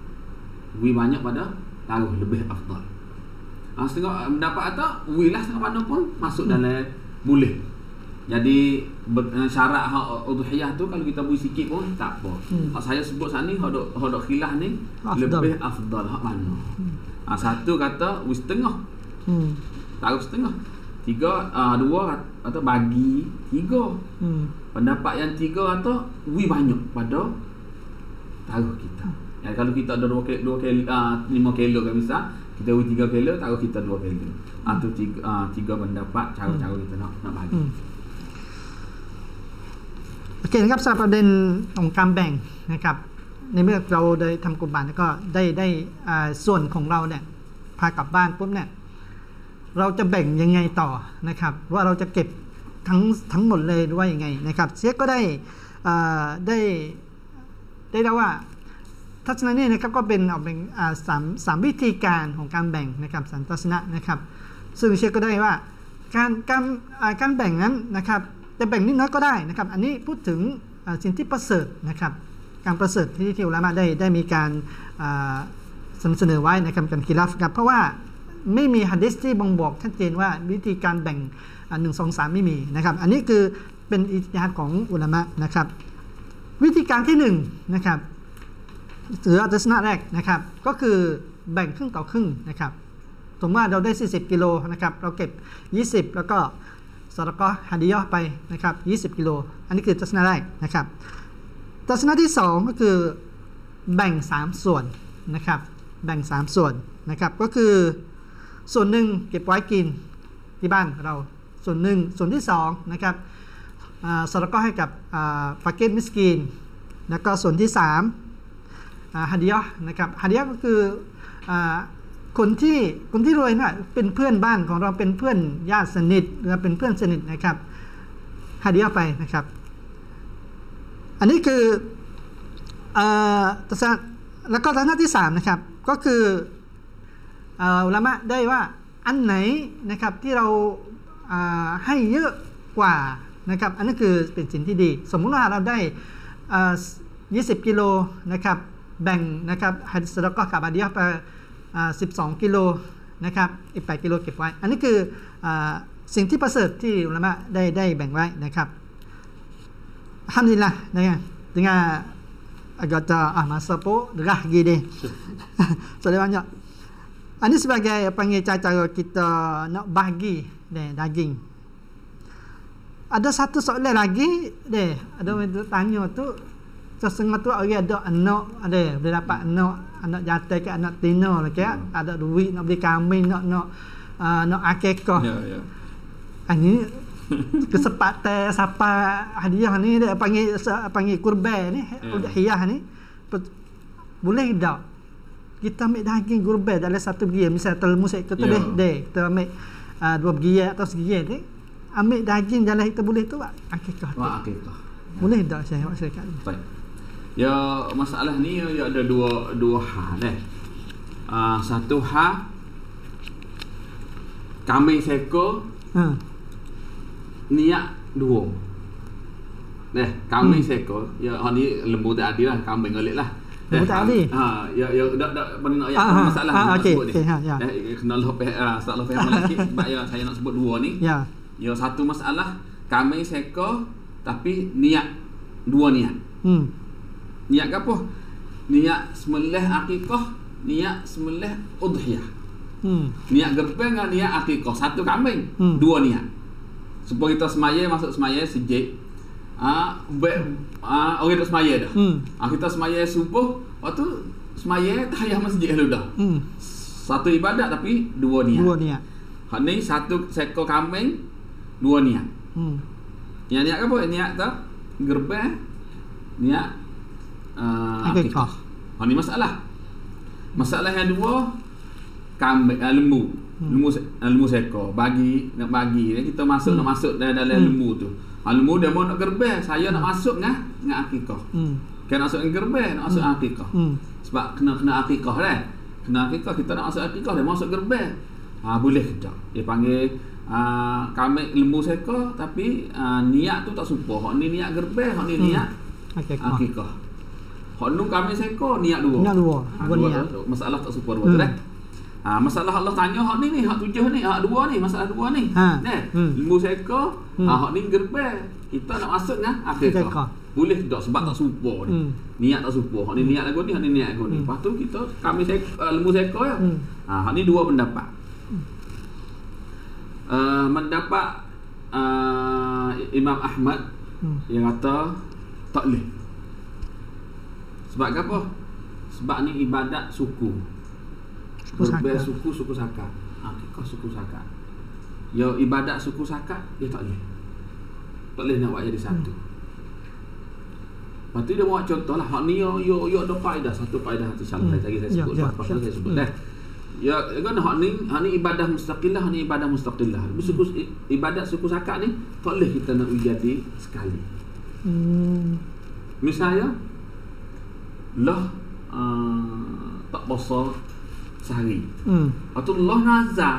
Wi banyak pada taruh lebih afdal. Ah setengah mendapat atau wi lah setengah mana pun masuk hmm. dalam boleh. Jadi syarat hak udhiyah tu kalau kita beri sikit pun tak apa. Hmm. Hak saya sebut sana ni hak dok hak dok khilaf ni afdal. Lebih afdal hak mana. Hmm. Ah satu kata wi setengah. Hmm. Taruh setengah. Tiga, uh, dua atau bagi tiga. Hmm. Pendapat yang tiga atau wi banyak pada taruh kita. Hmm. Ya, kalau kita ada dua kilo, dua kilo, uh, lima kilo kan misal, Kita bagi tiga kilo, taruh kita dua kilo. Atau tiga, uh, tiga pendapat cara-cara kita nak nak bagi. Hmm. โอเคนะครับสำหรับประเด็นของการแบ่งนะครับในเมื่อเราได้ทำกุรบานแล้วก็ได้ได้ส่วนของเราเนี่ยพากลับบ้านปุ๊บเนี่ยเราจะแบ่งยังไงต่อนะครับว่าเราจะเก็บทั้งทั้งหมดเลยหรือว่ายังไงนะครับเชคก็ได้ได้ได้แล้วว่าทัศนะนี้นะครับก็เป็นออกเป็นสามสามวิธีการของการแบ่งนะครับสามทัศนะนะครับซึ่งเชคก็ได้ว่าการการการแบ่งนั้นนะครับจะแบ่งนิดน้อยก็ได้นะครับอันนี้พูดถึงสิ่งที่ประเสริฐนะครับการประเสริฐที่ที่อุลามะได้ได้มีการเสนอไว้นะครับการคิลาฟครับเพราะว่าไม่มีหะดีษที่บ่งบอกชัดเจนว่าวิธีการแบ่งหนึ่ง สอง สามไม่มีนะครับอันนี้คือเป็นอิจติฮาดของอุลามะนะครับวิธีการที่หนึ่งนะครับหรือทัศนะแรกนะครับก็คือแบ่งครึ่งต่อครึ่งนะครับสมมติว่าเราได้สี่สิบกิโลนะครับเราเก็บยี่สิบแล้วก็ซอดะกอฮ์ฮะดียะห์ไปนะครับยี่สิบกิโลอันนี้คือทัศนะแรกนะครับทัศนะที่สองก็คือแบ่งสามส่วนนะครับแบ่งสามส่วนนะครับก็คือส่วนหนึ่งเก็บไว้กินที่บ้านเราส่วนหนึ่งส่วนที่สองนะครับซอดะกอฮ์ให้กับฟากีรมิสกีนแล้วก็ส่วนที่สามฮะดียะห์นะครับฮะดียะห์ก็คือคนที่คนที่รวยน่ะเป็นเพื่อนบ้านของเราเป็นเพื่อนญาติสนิทหรือเป็นเพื่อนสนิทนะครับฮะดียะห์ไปนะครับอันนี้คือทัศนะแล้วก็ทัศนะที่สามนะครับก็คืออุลามะได้ว่าอันไหนนะครับที่เราให้เยอะกว่านะครับอันนี้คือเป็นสิ่งที่ดีสมมุติว่าเราได้ยี่สิบกิโลนะครับแบ่งนะครับให้ซอดะกอฮ์กับฮะดียะห์ไปสิบสองกิโลนะครับอีกแปดกิโลเก็บไว้อันนี้คือสิ่งที่ประเสริฐที่อุลามะได้ได้แบ่งไว้นะครับAlhamdulillah dengan dengan agak ah masa pun derah gini. Sudah banyak. Ini sebagai panggil cara kita nak bagi deh daging. Ada satu soalan lagi deh, ada orang tanya tu sesengah tu orang ada anak ada boleh dapat anak anak jantan ke anak tina ke ada duit nak beli kambing nak nak uh, nak akikah. Ya ya. Ini kesempatan siapa hadiah ni dia panggil panggil kurban ni udhiyah ni boleh tak kita ambil daging kurban dalam satu biji misal telmu seekor tu deh deh kita ambil uh, dua biji atau segigi ni ambil daging dalam kita boleh tu akikah wah akikah boleh tak saya maksudkan baik ya masalah ni ya ada dua dua hal eh uh, satu hal kambing seekor ha. Niat dua. Nah, kambing hmm. seekor, ya ni lembu tak adil lah, kambing gelik lah. Lembu tak adil. Ha, ya ya dak dak benar ya ah, masalah ah, nak okay, sebut ni. Okay, ha, ya. Eh kena lebih ah salah faham lagi sebab ya saya nak sebut dua ni. Ya. Ya satu masalah kambing seekor tapi niat dua niat. Hmm. Niat apa? Niat sembelih akikah, niat sembelih udhiyah. Hmm. Niat gerbang dengan niat akikah, satu kambing, hmm. dua niat. Supaya kita semaya masuk semaya sejik ah be ah orang tu semaya dah hmm. ah kita semaya subuh waktu semaya tahiyah masjid dulu dah hmm. satu ibadat tapi dua niat dua niat hak ni satu seekor kambing dua niat hmm. niat niat apa niat tak gerbang niat uh, akikah hak ni masalah masalah yang dua kambing uh, lembu lembu lembu seekor bagi nak bagi kita masuk hmm. nak masuk dalam dalam hmm. lembu tu. Ha, lembu dia mau nak gerbang, saya hmm. nak masuk ngah ngah akikah. Hmm. Kena masuk gerbang, nak masuk hmm. akikah. Hmm. Sebab kena kena akikah dah. Kena akikah kita nak masuk akikah dia masuk gerbang. Ha boleh tak? Dia panggil uh, kambing lembu seekor tapi uh, niat tu tak serupa. Hak ni niat gerbang, hak ni hmm. niat akikah. akikah. Hak nu kambing seekor niat dua. Niat dua. Ha, dua niat. Masalah tak serupa dua hmm. tu dah. Ha, masalah Allah tanya hak ni ni, hak tujuh ni, hak dua ni, masalah dua ni. Ha. Nah, hmm. lembu seekor, hmm. ha, hak ni gerbang. Kita nak masuk kan akikah. Boleh tak sebab tak serupa ni. Hmm. Niat tak serupa. Hak ni niat lagu ni, hak ni niat lagu ni. Hmm. Lepas tu kita kami seekor, uh, lembu seekor ya. Hmm. Ha, hak ni dua pendapat. Hmm. Uh, mendapat uh, Imam Ahmad hmm. yang kata tak boleh. Sebab apa? Sebab ni ibadat suku. suku Saka. Suku suku Saka. Akikah suku Saka. Ya ibadat suku Saka dia tak boleh. Tak boleh nak buat jadi satu. Hmm. Lepas tu dia buat contoh lah. Hak ni yo yo yo ada faedah, satu faedah hati insya-Allah hmm. saya sebut ya, lepas ya, saya sebut dah. Ya kan hak ni hak ni ibadah mustaqillah, hak ni ibadah mustaqillah. Suku ibadat suku Saka ni tak boleh kita nak jadi sekali. Hmm. Misalnya lah uh, tak puasa sehari. Hmm. Lepas tu Allah nazar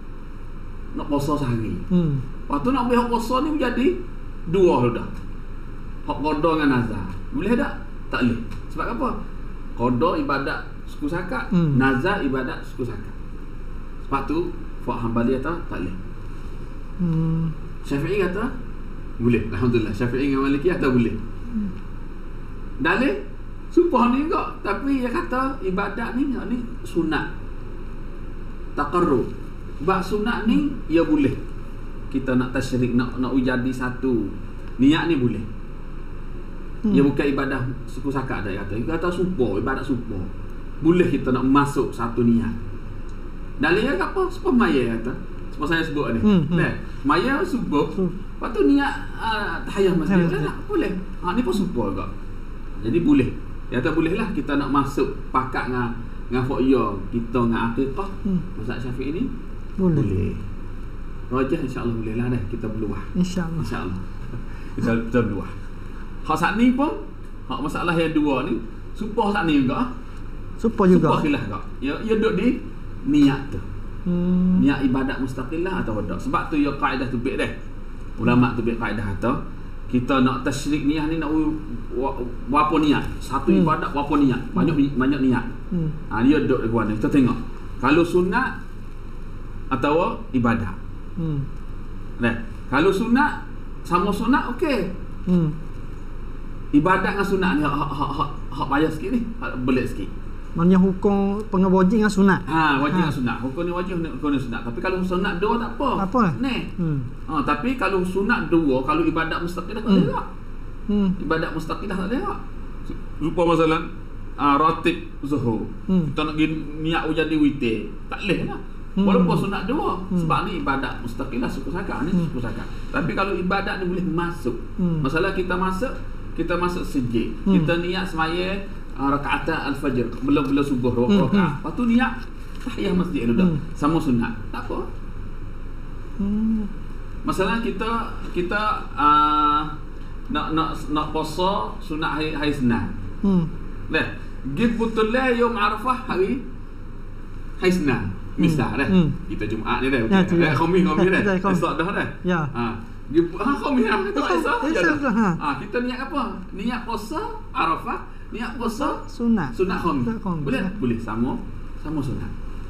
nak puasa sehari. Hmm. Lepas tu nak boleh puasa ni menjadi dua dah. Hak qada dengan nazar. Boleh tak? Tak boleh. Sebab apa? Qada ibadat suku Saka, hmm. nazar ibadat suku Saka. Sebab tu Fuq Hambali kata tak boleh. Hmm. Syafi'i kata boleh. Alhamdulillah. Syafi'i dengan Maliki kata boleh. Hmm. Dalil supah ni juga, tapi dia kata ibadat ni ni sunat. Taqarrub. Sebab sunat ni ya boleh. Kita nak tasyrik, nak nak jadi satu. Niat ni boleh. Hmm. Ia bukan ibadah suku Saka dah kata. Dia kata supo, ibadat supo. Boleh kita nak masuk satu niat. Dalilnya apa? Supo maya kata. Supo saya sebut ni. Hmm. Hmm. Maya subuh. Hmm. Lepas tu niat uh, tahiyat masjid kan tak boleh. Ha ni pun supo juga. Jadi boleh. Dia kata bolehlah kita nak masuk pakat dengan dengan fuqya kita dengan akikah. Hmm. Mazhab Syafi'i ni boleh. Boleh. Rajah insya-Allah boleh lah dah kita berluah. Insya-Allah. Insya-Allah. Kita kita berluah. Hak saat ni pun hak masalah yang dua ni supah saat ni juga. Supah juga. Supah khilaf juga. Ya ia duduk di niat tu. Hmm. Niat ibadat mustaqillah atau tak. Sebab tu ya kaedah tu baik dah. Ulama tu baik kaedah atau kita nak tasyrik niat ni nak berapa niat. Satu hmm. ibadat berapa niat. Banyak banyak niat. Hmm. Ha dia duduk di mana. Kita tengok. Kalau sunat atau ibadat. Hmm. Nah, kalau sunat sama sunat okey. Hmm. Ibadat dengan sunat ni hak hak hak hak payah sikit ni, hak belit sikit. Maknanya hukum pengewajib dengan sunat. Ha, wajib ha. dengan sunat. Hukum ni wajib, hukum ni sunat. Tapi kalau sunat dua tak apa. Tak apa. Ni. Hmm. Ha, tapi kalau sunat dua, kalau ibadat mustaqillah tak boleh hmm. tak. Hmm. Ibadat mustaqillah tak boleh tak. Rupa masalah uh, ratib zuhur. Hmm. Kita nak niat jadi witir, tak boleh lah. Hmm. Walaupun sunat dua. Hmm. Sebab ni ibadat mustaqillah suku Saka ni hmm. suku Saka. Tapi kalau ibadat ni boleh masuk. Hmm. Masalah kita masuk, kita masuk sejid. Hmm. Kita niat semaya uh, rakaat al-fajr, belum-belum subuh dua hmm. rakaat. Lepas tu niat tahiyat masjid dulu dah. Hmm. Sama sunat. Tak apa. Hmm. Masalah kita kita uh, nak nak nak puasa sunat hari, hari Senin. Hmm. Dah. Gib betul lah yom Arafah hari hari Senin. Misal dah. Hmm. Kita Jumaat ni dah. Ya, okay. Khamis khamis dah. Esok dah dah. Ya. Ha. Ha khamis dah. Esok. Esok. Ha. Ha, kita niat apa? Niat puasa Arafah, niat puasa sunat. Sunat khamis. Boleh? Boleh sama sama sunat.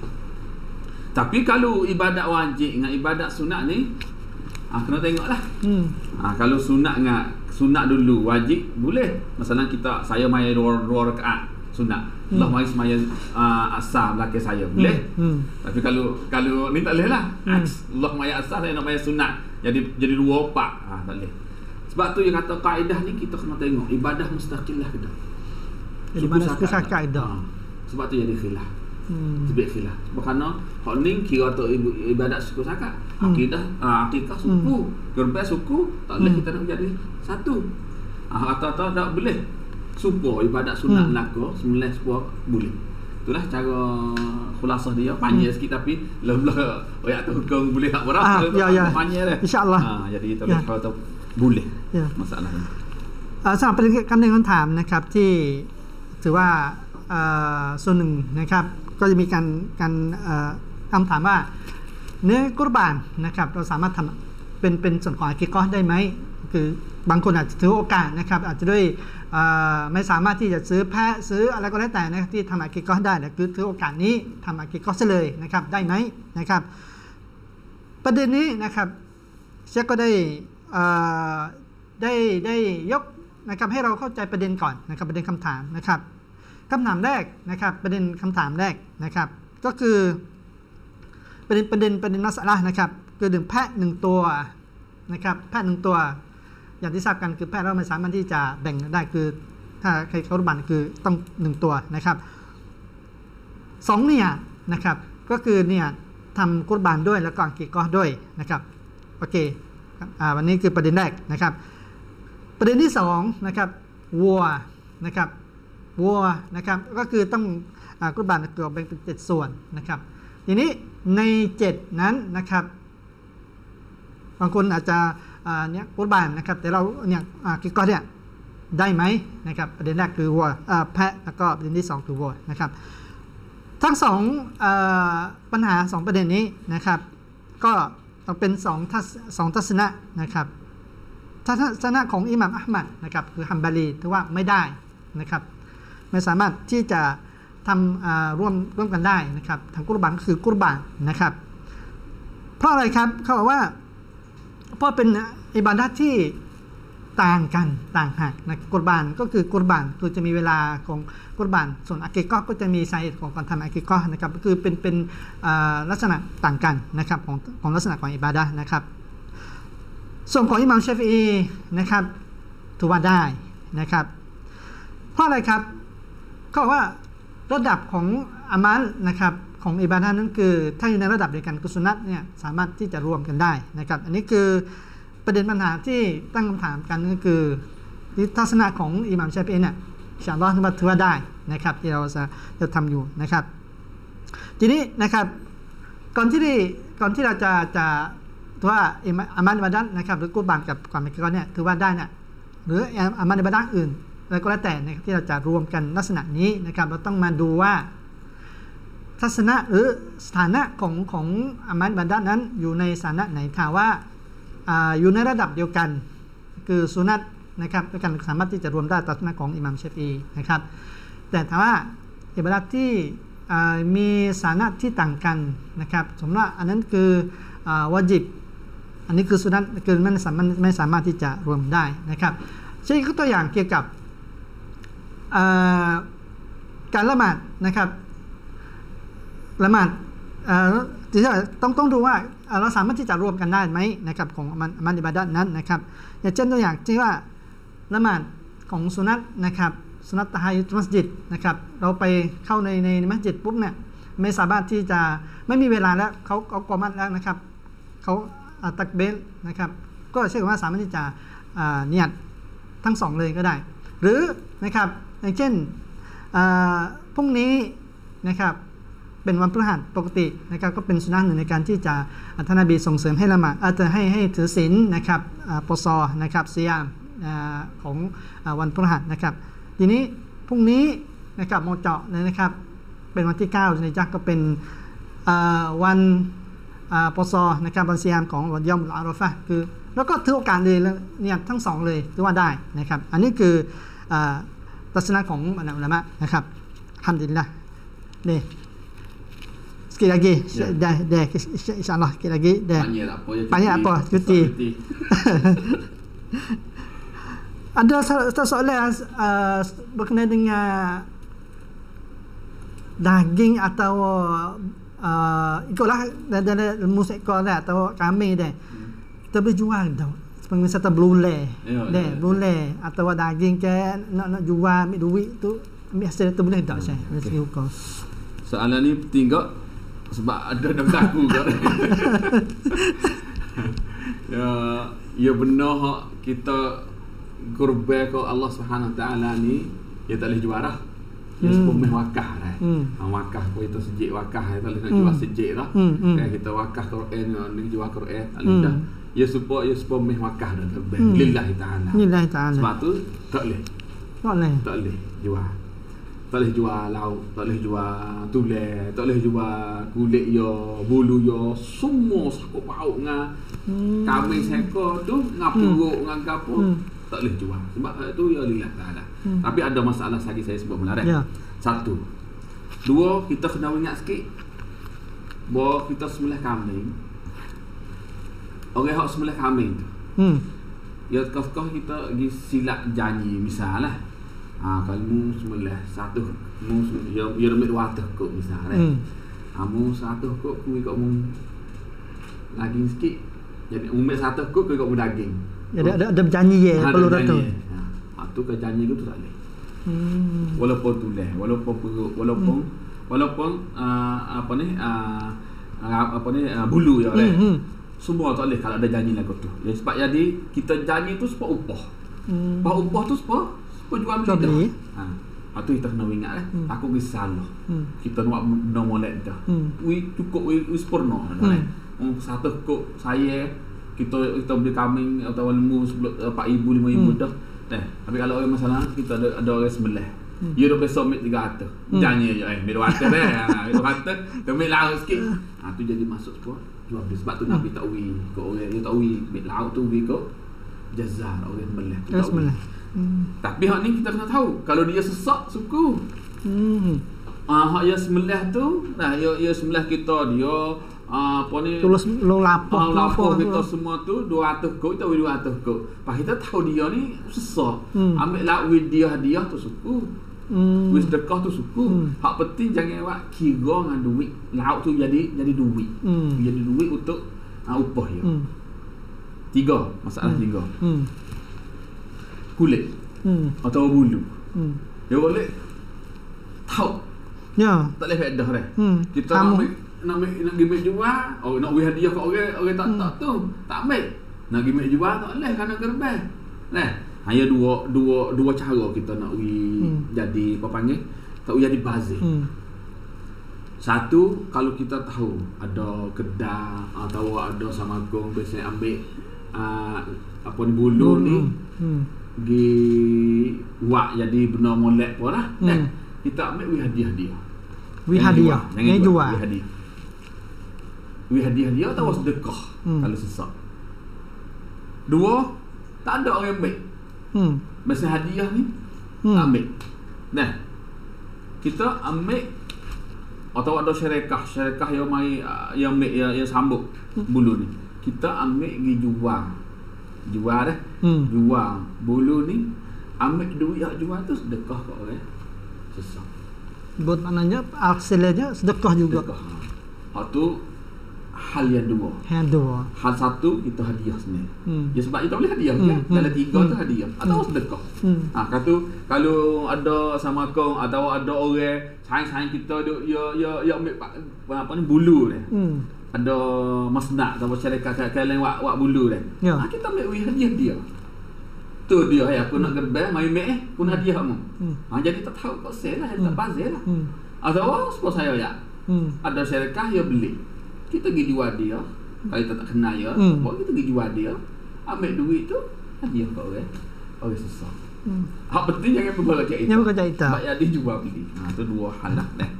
Tapi kalau ibadat wajib dengan ibadat sunat ni, ah ha, kena tengoklah. Hmm. Ha, kalau sunat dengan sunat dulu wajib boleh. Masalah kita saya mai dua, dua rakaat sunat. Hmm. Allah mari semaya uh, asar belakang saya. Boleh? Hmm. Hmm. Tapi kalau kalau ni tak boleh lah. Hmm. Allah mari asar saya nak bayar sunat. Jadi jadi dua empat. Ha, tak boleh. Sebab tu yang kata kaedah ni kita kena tengok ibadah mustaqillah ke tak. Jadi mana suku Saka dah. Ha. Sebab tu jadi khilaf. Hmm. Sebab khilaf. Sebab kerana hak ni kira tu ibadat suku Saka. Hmm. Akidah, uh, akikah suku, hmm. gerbang suku, tak boleh hmm. kita nak jadi satu. Ah kata-kata tak boleh. Supo ibadat sunat hmm. laku sembilan sepuluh boleh. Itulah cara khulasah dia. Panjang hmm. sikit tapi lelah ayat tu hukum boleh tak berapa. Ah, ya ya. Panjang dah. Insya-Allah. Ha jadi kita boleh kata boleh. Ya. Masalah ni. อ่าสำหรับประเด็นคำหนึ่งคำถามนะครับที่ถือว่าส่วนหนึ่งนะครับก็จะมีการการคำถามว่าเนื้อกุรบานนะครับเราสามารถทำเป็นเป็นส่วนของอากีกอได้ไหมคือบางคนอาจจะถือโอกาสนะครับอาจจะด้วยไม่สามารถที่จะซื้อแพะซื้ออะไรก็แล้วแต่นะที่ทำอากีกอได้แต่คือถือโอกาสนี้ทำอากีกอซะเลยนะครับได้ไหมนะครับประเด็นนี้นะครับเชคก็ได้ได้ได้ยกนะครับให้เราเข้าใจประเด็นก่อนนะครับประเด็นคำถามนะครับคำถามแรกนะครับประเด็นคำถามแรกนะครับก็คือประเด็นประเด็นประเด็นมัสละนะครับคือหนึ่งแพะหนึ่งตัวนะครับแพะหนึ่งตัวอย่างที่ทราบกันคือแพะเราไม่สามารถที่จะแบ่งได้คือถ้าใครเขารุบันคือต้องหนึ่งตัวนะครับสองเนี่ยนะครับก็คือเนี่ยทำกุรบานด้วยแล้วก็อักีกอฮ์ด้วยนะครับโอเคอ่าวันนี้คือประเด็นแรกนะครับประเด็นที่สองนะครับวัวนะครับวัวนะครับก็คือต้องอ่ากุรบานเกี่ยวแบ่งเป็นเจ็ดส่วนนะครับทีนี้ในเจ็ดนั้นนะครับบางคนอาจจะอ่าเนี่ยกุรบานนะครับแต่เราเนี่ยอักีกอฮ์เนี่ยได้ไหมนะครับประเด็นแรกคือวัวแพะแล้วก็ประเด็นที่สองคือวัวนะครับทั้งสองปัญหาสองประเด็นนี้นะครับก็ต้องเป็นสองทัศสองทัศนะนะครับทัศนะของอิหม่ามอะห์มัดนะครับคือฮัมบารีถือว่าไม่ได้นะครับไม่สามารถที่จะทำร่วมร่วมกันได้นะครับทางกุรบานก็คือกุรบานนะครับเพราะอะไรครับเขาบอกว่าเพราะเป็นอิบาดะห์ที่ต่างกันต่างหากนะกุรบานก็คือกุรบานคือจะมีเวลาของกุรบานส่วนอักีกอฮ์ก็จะมีสาเหตุของการทำอักีกอฮ์นะครับก็คือเป็นเป็นลักษณะต่างกันนะครับของของลักษณะของอิบาดะห์นะครับส่วนของอิหม่ามชาฟิอีนะครับถือว่าได้นะครับเพราะอะไรครับก็ว่าระดับของอามัลนะครับของอิบาดะห์นั้นคือถ้าอยู่ในระดับเดียวกันกุศลนัตเนี่ยสามารถที่จะรวมกันได้นะครับอันนี้คือประเด็นปัญหาที่ตั้งคำถามกันก็คือทัศนะของอิหม่ามชาฟิอีเนี่ยอินชาอัลลอฮ์ถือว่าได้นะครับที่เราจะจะทำอยู่นะครับทีนี้นะครับก่อนที่ก่อนที่เราจะจะถือว่าอามัลอิบาดะห์นะครับหรือกุรบานกับความอักีกอฮ์เนี่ยถือว่าได้เนี่ยหรืออามัลอิบาดะห์อื่นอะไรก็แล้วแต่นะครับที่เราจะรวมกันลักษณะนี้นะครับเราต้องมาดูว่าทัศนะหรือสถานะของของอามัลอิบาดะห์นั้นอยู่ในสถานะไหนถ้าว่าอยู่ในระดับเดียวกันคือสุนัตนะครับด้วยกันสามารถที่จะรวมได้ทัศนะของอิหม่ามชาฟิอีนะครับแต่ถ้าว่าอิบาดะห์ที่มีสถานะที่ต่างกันนะครับสมมติว่าอันนั้นคือวาญิบอันนี้คือสุนัตคือไม่สามารถไม่สามารถที่จะรวมได้นะครับเช่นตัวอย่างเกี่ยวกับการละหมาดนะครับละหมาดที่ต้องต้องดูว่าเราสามารถที่จะรวมกันได้ไหมนะครับของอามัลอิบาดะห์นั้นนะครับอย่างเช่นตัวอย่างที่ว่าละหมาดของสุนัตนะครับสุนัตตะฮัยยุตมัสยิดนะครับเราไปเข้าในในมัสยิดปุ๊บเนี่ยไม่สามารถที่จะไม่มีเวลาแล้วเขาเขากอมัดแล้วนะครับเขาตักเบลนะครับก็เชื่อว่าสามารถที่จะเนียดทั้งสองเลยก็ได้หรือนะครับอย่างเช่นพรุ่งนี้นะครับเป็นวันพฤหัสปกตินะครับก็เป็นสุนัขหนึ่งในการที่จะท่านนบีส่งเสริมให้ละหมาดอาจจะให้ให้ถือศีลนะครับปซอนะครับซิยามของวันพฤหัสนะครับทีนี้พรุ่งนี้นะครับโมเจาะเลยนะครับเป็นวันที่เก้าในจักก็เป็นวันปซอนะครับวันซิยามของวันยอมอาราฟะห์คือแล้วก็ถือโอกาสเลยเนี่ยทั้งสองเลยถือว่าได้นะครับอันนี้คือทัศนะของอุลามะนะครับอัลฮัมดุลิลละห์นี่sekali lagi ya. dah dah insyaallah sekali lagi dah banyak apa ya banyak apa cuti ada satu soalan uh, berkenaan dengan daging atau uh, ikutlah dari ilmu seekor lah atau kambing dah hmm. kita boleh jual dah seperti misalnya belulai dah belulai atau daging ke nak nak jual ambil duit tu ambil hasil tu boleh tak saya okay. Soalan ni penting tak sebab ada dalam aku kat ya ya benar hak kita kurban ke Allah Subhanahu Wa Taala ni dia tak boleh jual dah dia hmm. sepuluh wakah dah hmm. wakah pun itu sejik wakah dia tak boleh nak jual hmm. sejik dah hmm. kan kita wakah Quran ni jual Quran tak boleh dah ya support ya sepuluh wakah dah kurban hmm. lillahi taala lillahi taala sebab tu tak boleh tak boleh tak boleh jual tak boleh jual lauk, tak boleh jual tulang, tak boleh jual kulit yo, bulu yo, semua sakut pauk dengan hmm. kambing seekor tu dengan perut dengan gapo hmm. tak boleh jual. Sebab tu ya lillah taala. Hmm. Tapi ada masalah lagi saya sebut melarat. Ya. Satu. Dua, kita kena ingat sikit bahawa kita sembelih kambing. Orang hak sembelih kambing tu. Hmm. Ya kau-kau kita pergi silap janji misalnya. Ah, kalau mu sembelih satu mu ya ya remit dua ratus kok misalnya. Hmm. Ah, mu satu kok ku ikut mu daging sikit. Jadi umur satu kok ku ikut mu daging. Jadi ada ada berjanji ya perlu tu. Ah, tu ke janji tu tak boleh. Hmm. Walaupun tulah, walaupun perut, walaupun hmm. walaupun uh, apa ni uh, apa ni uh, bulu ya oleh. Hmm, hmm. Semua tak boleh kalau ada janji lagu tu. Ya, sebab jadi kita janji tu sebab upah. Hmm. Upah upah tu sebab sebab jual beli. Ha. Itu kita kena ingat eh. Hmm. Aku risalah. Hmm. Kita nak benda molek dah. Hmm. We cukup we, we sempurna dah eh. Hmm. Satu kok saya kita kita beli kambing atau lembu empat ribu lima ribu hmm. dah. Eh, tapi kalau orang masalah kita ada ada orang sebelah. Hmm. Ya dah besok ambil tiga ratus. Hmm. Janji je eh ambil dua ratus eh. Ambil dua ratus, ambil laut sikit. Ha tu jadi masuk semua. Jual beli sebab tu Nabi tak wi ke orang dia tak wi ambil laut tu wi ke jazar orang sebelah. Sebelah. Hmm. Tapi hak ni kita kena tahu kalau dia sesak suku. Hmm. Ah hak ya sebelah tu, nah ya ya sebelah kita dia ah, apa ni tulus lo lapor ah, lapor kita semua tu dua ratus kok kita dua ratus kok. Pas kita tahu dia ni sesak. Hmm. Ambil lah with dia hadiah tu suku. Hmm. With sedekah tu suku. Hmm. Hak penting jangan awak kira dengan duit lauk tu jadi jadi duit. Hmm. Jadi duit untuk ah, upah ya. Hmm. Tiga masalah hmm. tiga. Hmm. Kulit hmm. atau bulu. Hmm. Dia boleh tahu. Ya. Tak boleh faedah dah. Hmm. Kita nak ambil, nak ambil, nak pergi jual, oh nak beri hadiah kat orang, orang tak hmm. tak tu, tak ambil. Nak pergi jual tak boleh kerana gerbang. Nah, hanya dua dua dua cara kita nak pergi hmm. jadi apa panggil? Tak jadi bazir. Hmm. Satu, kalau kita tahu ada kedai atau ada samagung biasa ambil uh, apa ni bulu hmm. ni. Hmm. Gi buat jadi benda molek pun lah. Hmm. Eh, kita ambil wi hadiah dia. Wi hadiah. Yang jual. Wi hadiah. Wi hadiah dia atau hmm. sedekah hmm. kalau sesak. Dua, tak ada orang ambil. Hmm. Masa hadiah ni hmm. tak ambil. Nah, kita ambil atau ada syarikat, syarikat yang mai yang ambil yang, yang sambut hmm. bulu ni. Kita ambil gi jual. Jual dah. Hmm. Jual bulu ni, ambil duit yang jual tu sedekah kat orang. Sesak. Buat maknanya hasilnya sedekah juga. Sedekah. Hak tu hal yang dua. Yang dua. Hal satu kita hadiah sendiri. Hmm. Ya sebab kita boleh hadiah hmm. kan. Dalam tiga hmm. tu hadiah atau hmm. sedekah. Hmm. Ha kata kalau ada sama kau atau ada orang sayang-sayang kita duk ya ya ya ambil apa ni bulu dia. Hmm. Ada masnak atau syarikat kalian wak wak bulu kan. Ya. Ha, kita ambil hadiah dia. Tu dia ya aku nak gerbang mai mek eh pun hadiah kamu. Hmm. Ha jadi tak tahu kok sel lah, tak bazir lah. Hmm. Atau suppose saya ya. Hmm. Ada syarikat yang beli. Kita pergi jual dia. Kalau kita tak kenal ya, hmm. kita pergi jual dia. Ambil duit tu hadiah kau orang. Orang susah. Hmm. Hak penting jangan berbagai itu. Jangan berbagai itu. Sebab dia jual beli. Ha tu dua hal lah dah.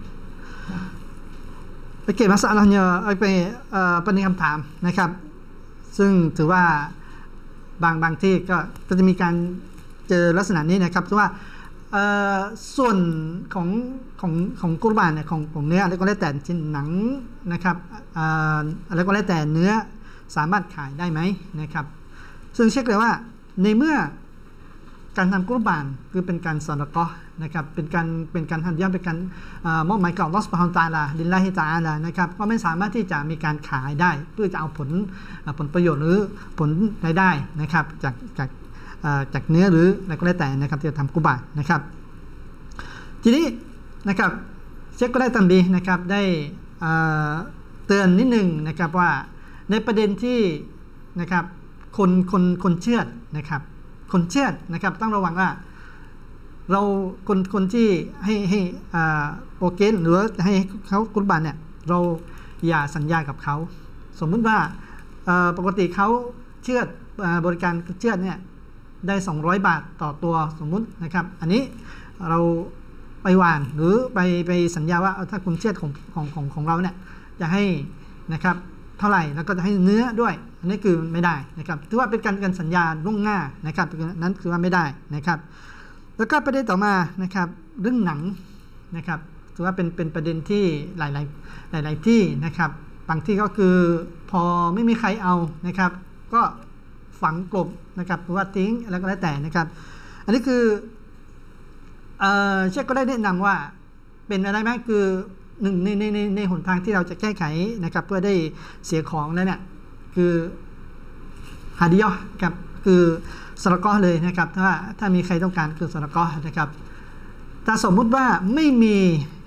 Okey, masalahnya apa uh, เป็นคำถามนะครับซึ่งถือว่าบางบางที่ก็ก็จะมีการเจอลักษณะนี้นะครับที่ว่าเอ่อส่วนของของของกุรบานเนี่ยของของเนื้ออะไรก็แล้วแต่ชิ้นหนังนะครับเอ่ออะไรก็แล้วแต่เนื้อสามารถขายได้ไหมนะครับซึ่งเช็คเลยว่าในเมื่อการทำกุรบานคือเป็นการซอดะกอฮ์นะครับเป็นการเป็นการฮัดยะห์เป็นการมอบหมายกับอัลเลาะห์ซุบฮานะฮูวะตะอาลาลิลลาฮิตะอาลานะครับก็ไม่สามารถที่จะมีการขายได้เพื่อจะเอาผลผลประโยชน์หรือผลรายได้นะครับจากจากจากเนื้อหรืออะไรก็แล้วแต่นะครับที่จะทำกุรบานนะครับทีนี้นะครับเชคก็ได้ตันดีนะครับได้เตือนนิดนึงนะครับว่าในประเด็นที่นะครับคนคนคนเชื่อนะครับคนเชื่อนะครับต้องระวังว่าเราคนคนที่ให้ให้โปรเกนหรือให้เขากุรบานเนี่ยเราอย่าสัญญากับเขาสมมุติว่าปกติเขาเชื่อบริการเชื่อเนี่ยได้สองร้อยบาทต่อตัวสมมุตินะครับอันนี้เราไปหวานหรือไปไปสัญญาว่าถ้าคุณเชื่อของของของของเราเนี่ยจะให้นะครับเท่าไหร่แล้วก็จะให้เนื้อด้วยอันนี้คือไม่ได้นะครับถือว่าเป็นการการสัญญาล่วงหน้านะครับนั้นคือว่าไม่ได้นะครับแล้วก็ประเด็นต่อมานะครับเรื่องหนังนะครับถือว่าเป็นเป็นประเด็นที่หลายหลายหลายๆที่นะครับบางที่ก็คือพอไม่มีใครเอานะครับก็ฝังกลบนะครับหรือว่าทิ้งอะไรก็แล้วแต่นะครับอันนี้คือเอ่อเชคก็ได้แนะนำว่าเป็นอะไรไหมคือหนึ่งในในในในหนทางที่เราจะแก้ไขนะครับเพื่อได้เสียของแล้วเนี่ยคือฮาดิยะห์ครับคือซะดะกอฮ์เลยนะครับถ้าถ้ามีใครต้องการคือซะดะกอฮ์นะครับถ้าสมมุติว่าไม่มี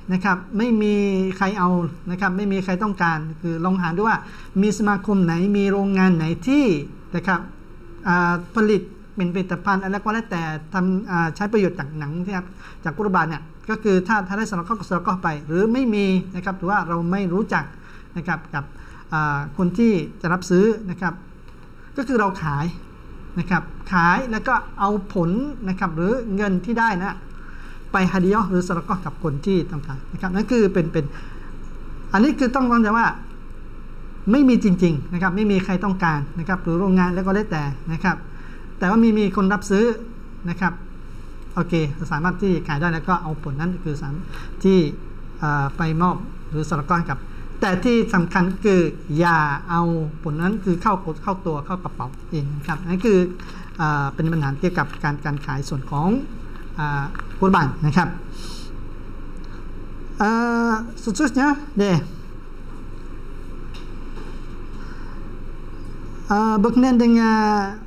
นะครับไม่มีใครเอานะครับไม่มีใครต้องการคือลองหาดูว่ามีสมาคมไหนมีโรงงานไหนที่นะครับผลิตเป็นผลิตภัณฑ์อะไรก็แล้วแต่ทำใช้ประโยชน์จากหนังที่จากกุรบานเนี่ยก็คือถ้าถ้าได้สละก็สละก็ไปหรือไม่มีนะครับถือว่าเราไม่รู้จักนะครับกับคนที่จะรับซื้อนะครับก็คือเราขายนะครับขายแล้วก็เอาผลนะครับหรือเงินที่ได้นะไปฮาดิยะห์หรือสละก็กับคนที่ต้องการนะครับนั่นคือเป็นเป็นอันนี้คือต้องต้องใจว่าไม่มีจริงๆนะครับไม่มีใครต้องการนะครับหรือโรงงานแล้วก็แล้วแต่นะครับแต่ว่ามีมีคนรับซื้อนะครับโอเคสามารถที่ขายได้แล้วก็เอาผลนั้นคือสามที่ไปมอบหรือสละก็กับแต่ที่สำคัญคืออย่าเอาผลนั้นคือเข้าเข้าตัวเข้ากระเป๋าเองนะครับนั่นคือเป็นปัญหาเกี่ยวกับการการขายส่วนของกุรบานนะครับ seterusnya deh berkenaan dengan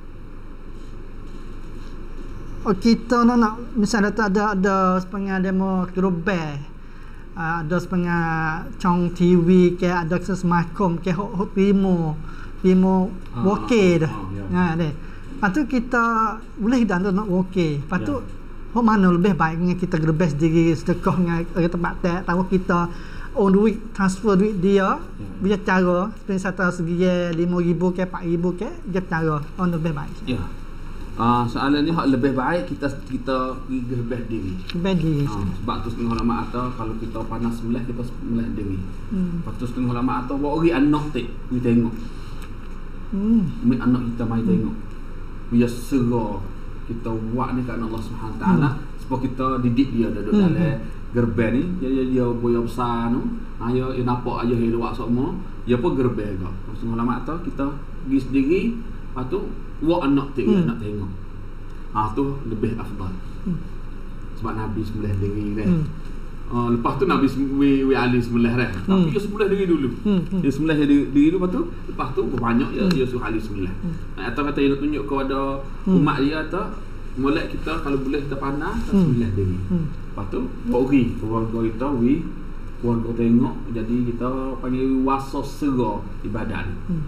oh, kita nak, nak misalnya ada ada setengah demo gerobak ada setengah cong T V ke ada semakom ke hot hot primo primo okey dah ha deh lepas tu kita boleh dah nak okey lepas tu hok mana lebih baik dengan kita gerbes diri sedekah dengan tempat tak tahu kita on duit transfer duit dia bila cara seperti satu segi lima ribu ke empat ribu ke dia cara on lebih baik ya. Uh, soalan ni hak lebih baik kita kita gerbes diri. Gerbes diri. Uh, sebab tu setengah ulama kata kalau kita panas sebelah kita sebelah diri. Hmm. Lepas tu setengah ulama kata buat orang anak tak we tengok. Hmm. Mi anak kita mai tengok. Biar serah kita buat ni kat Allah Subhanahu Taala supaya kita didik dia duduk hmm. dalam gerbes ni dia dia, dia boya besar tu. Ayo dia nampak aja dia buat semua. Dia pun gerbes juga. Setengah ulama kata kita pergi sendiri lepas tu buat anak tak hmm. anak tengok. Ah tu lebih afdal. Hmm. Sebab Nabi sebelah diri dah. Hmm. Uh, lepas tu Nabi we, we Ali sebelah dah. Tapi hmm. dia sebelah diri dulu. Hmm. Hmm. Dia sebelah diri, diri dulu lepas tu lepas tu banyak dia hmm. dia suruh Ali sebelah. Hmm. Atau kata dia nak tunjuk kepada hmm. umat dia atau molek kita kalau boleh kita panas hmm. sebelah diri. Hmm. Lepas tu bagi keluarga kita we keluarga tengok jadi kita panggil wasos serah ibadat ni. Hmm.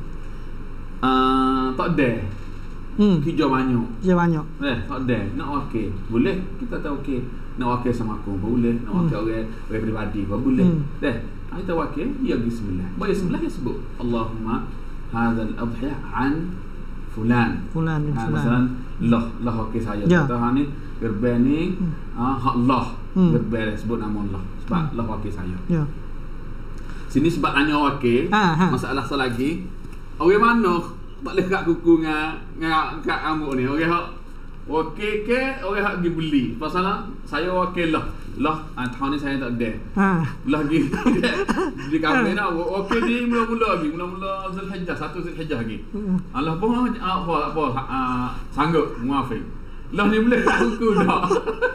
Uh, tak ada hmm. hijau banyak hijau banyak eh tak ada nak wakil boleh kita tahu okey nak wakil sama aku boleh nak wakil hmm. orang orang pribadi boleh hmm. deh kita wakil ya bismillah boleh bismillah ya sebut Allahumma hadzal adhiya an fulan fulan bin ha, fulan masalan lah lah wakil saya ya. Kata ni gerbes ni hmm. ah hak Allah hmm. gerbes sebut nama Allah sebab hmm. lah wakil saya ya. Sini sebab tanya wakil ha, ha. Masalah satu lagi orang mana tak boleh kat kuku dengan dengan kat rambut ni orang hak okey ke orang hak pergi beli pasal saya okey lah lah ah, tahun ni saya tak ada ha. Lah pergi di kahwin dah okey ni mula-mula lagi mula-mula Zulhijjah satu Zulhijjah lagi Allah pun apa apa uh, sanggup muafik lah ni boleh kat kuku dah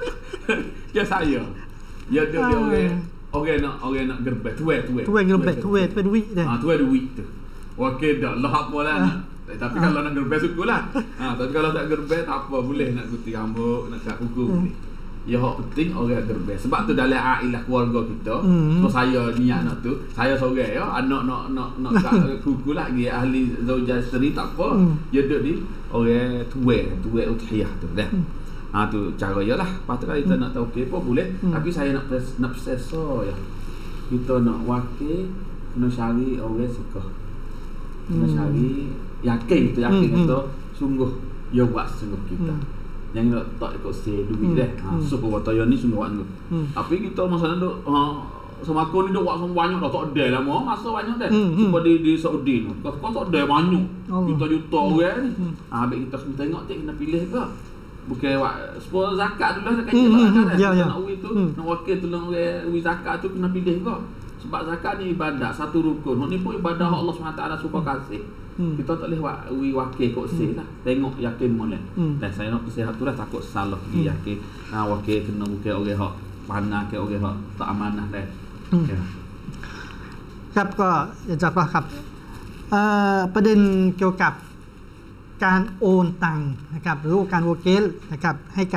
ke saya ya dia dia orang orang nak orang nak gerbes tuai tuai tuai gerbes tuai tuai duit dah ah tuai duit tu okey dah lah apa lah ha. Tapi kalau nak gerbes suku lah ha, tapi kalau tak gerbes tak apa boleh nak gunting rambut nak kat kuku boleh ya hak penting orang gerbes sebab tu dalam ailah keluarga kita mm. so saya niat nak tu saya seorang ya anak nak nak nak kat kuku lagi ahli zaujah isteri tak apa mm. dia duduk di orang tuai tuai udhiyah tu dah mm. ha, tu cara je lah lepas tu kalau kita mm. nak tahu okey pun boleh mm. tapi saya nak pres, nak prosesor ya kita nak wakil kena cari orang suka kena mm. cari yakin kita yakin hmm, kita hmm. sungguh dia buat sungguh kita hmm. yang nak tak ikut say duit hmm. dah ha hmm. so kata yang ni sungguh buat hmm. tapi kita masalah duk ha semakin ni duk buat banyak dah tak ada lama masa banyak dah hmm. cuba di di Saudi tu kau tak ada banyak juta-juta orang ni ha habis kita kena tengok tak kena pilih ke bukan buat sepuluh zakat dulu dah kata lah kan nak uwi tu nak wakil tolong uwi zakat tu kena pilih ke sebab zakat ni ibadat satu rukun ni pun ibadah Allah Subhanahu Taala suka kasih. Hmm. Kita tak boleh buat we wakil kok sih lah. Tengok yakin molek. Hmm. Dan saya nak sihat tu dah takut salah pergi hmm. yakin. Nah wakil kena bukan orang hak panah ke orang hak tak amanah dah. Hmm. Ya. ครับก็จะว่าครับเอ่อประเด็นเกี่ยวกับการโอนตังค์นะครับหรือการวอเกลนะครับให้กับ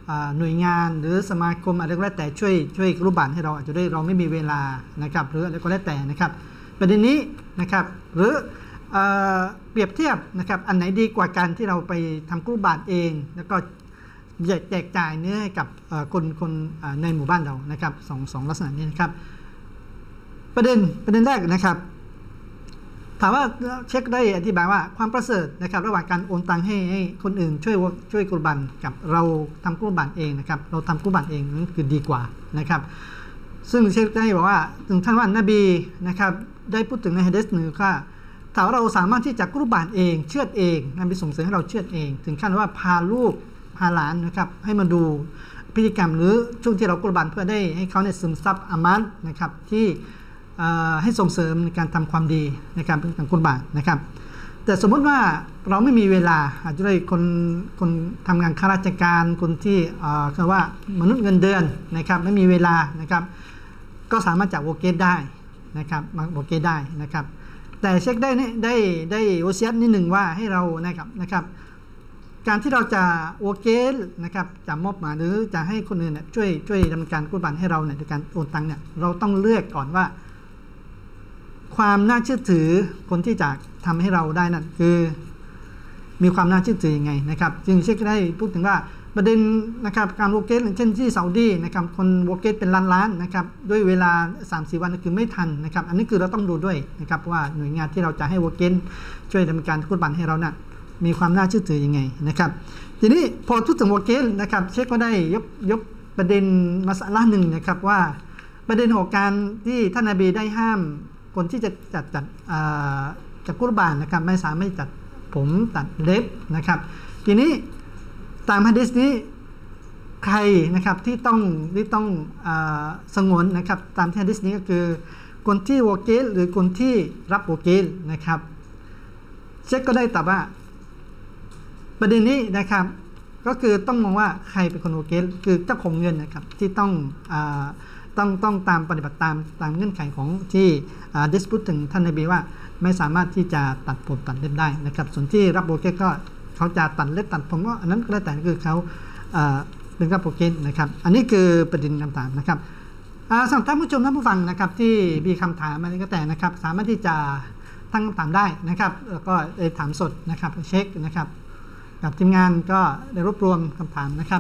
หน่วยงานหรือสมาคมอะไรก็แล้วแต่ช่วยช่วยรูปบานให้เราอาจจะด้วยเราไม่มีเวลานะครับหรืออะไรก็แล้วแต่นะครับประเด็นนี้นะครับหรือเปรียบเทียบนะครับอันไหนดีกว่าการที่เราไปทำรูปบานเองแล้วก็แจกจ่ายเนื้อให้กับคนคนในหมู่บ้านเรานะครับสองสองลักษณะนี้นะครับประเด็นประเด็นแรกนะครับถามว่าเช็คได้อธิบายว่าความประเสริฐนะครับระหว่างการโอนตังให้ให้คนอื่นช่วยช่วยกุรบันกับเราทำกุรบันเองนะครับเราทำกุรบันเองนั้นคือดีกว่านะครับซึ่งเช็คได้บอกว่าถึงท่านว่านบีนะครับได้พูดถึงในฮะดีษหนึ่งว่าถ้าเราสามารถที่จะกุรบันเองเชือดเองนบีส่งเสริมให้เราเชือดเองถึงขั้นว่าพาลูกพาหลานนะครับให้มาดูพฤติกรรมหรือช่วงที่เรากุรบันเพื่อได้ให้เขาเนี่ยซึมซับอามัลนะครับที่ให้ส่งเสริมในการทำความดีในการเป็นการกุรบานนะครับแต่สมมติว่าเราไม่มีเวลาอาจจะได้คนคนทำงานข้าราชการคนที่คือว่ามนุษย์เงินเดือนนะครับไม่มีเวลานะครับก็สามารถจับโวเกตได้นะครับมาโวเกตได้นะครับแต่เช็คได้ได้ได้โอเซียนนิดหนึ่งว่าให้เรานะครับนะครับการที่เราจะโอเกตนะครับจะมอบมาหรือจะให้คนอื่นช่วยช่วยดำเนินการกุรบานให้เราในการโอนตังเนี่ยเราต้องเลือกก่อนว่าความน่าเชื่อถือคนที่จะทำให้เราได้นั่นคือมีความน่าเชื่อถือยังไงนะครับจึงเช็คได้พูดถึงว่าประเด็นนะครับการโวเกตเช่นที่ซาอุดีนะครับคนโวเกตเป็นล้านๆนะครับด้วยเวลา สามสี่ วันคือไม่ทันนะครับอันนี้คือเราต้องดูด้วยนะครับว่าหน่วยงานที่เราจะให้โวเกตช่วยดำเนินการกุรบันให้เรานั้นมีความน่าเชื่อถือยังไงนะครับทีนี้พอพูดถึงโวเกตนะครับเช็คก็ได้ยกยกประเด็นมาสาระหนึ่งนะครับว่าประเด็นของการที่ท่านนบีได้ห้ามคนที่จะจัดจัดจัดกุรบานนะครับไม่สามารถจัดผมตัดเล็บนะครับทีนี้ตามหะดีษนี้ใครนะครับที่ต้องที่ต้องสงวนนะครับตามที่หะดีษนี้ก็คือคนที่โวเกลหรือคนที่รับโวเกลนะครับเช็คก็ได้ตอบว่าประเด็นนี้นะครับก็คือต้องมองว่าใครเป็นคนโวเกลคือเจ้าของเงินนะครับที่ต้องต้องต้องตามปฏิบัติตามตามเงื่อนไขของที่ดิสพูดถึงท่านนบีว่าไม่สามารถที่จะตัดผมตัดเล็บได้นะครับส่วนที่รับโบเกตก็เขาจะตัดเล็บตัดผมก็อันนั้นก็แล้วแต่คือเขาเป็นรับโบเกตนะครับอันนี้คือประเด็นคำถามนะครับสำหรับท่านผู้ชมท่านผู้ฟังนะครับที่มีคำถามอะไรก็แต่นะครับสามารถที่จะตั้งคำถามได้นะครับแล้วก็ได้ถามสดนะครับเช็คนะครับกับทีมงานก็ได้รวบรวมคำถามนะครับ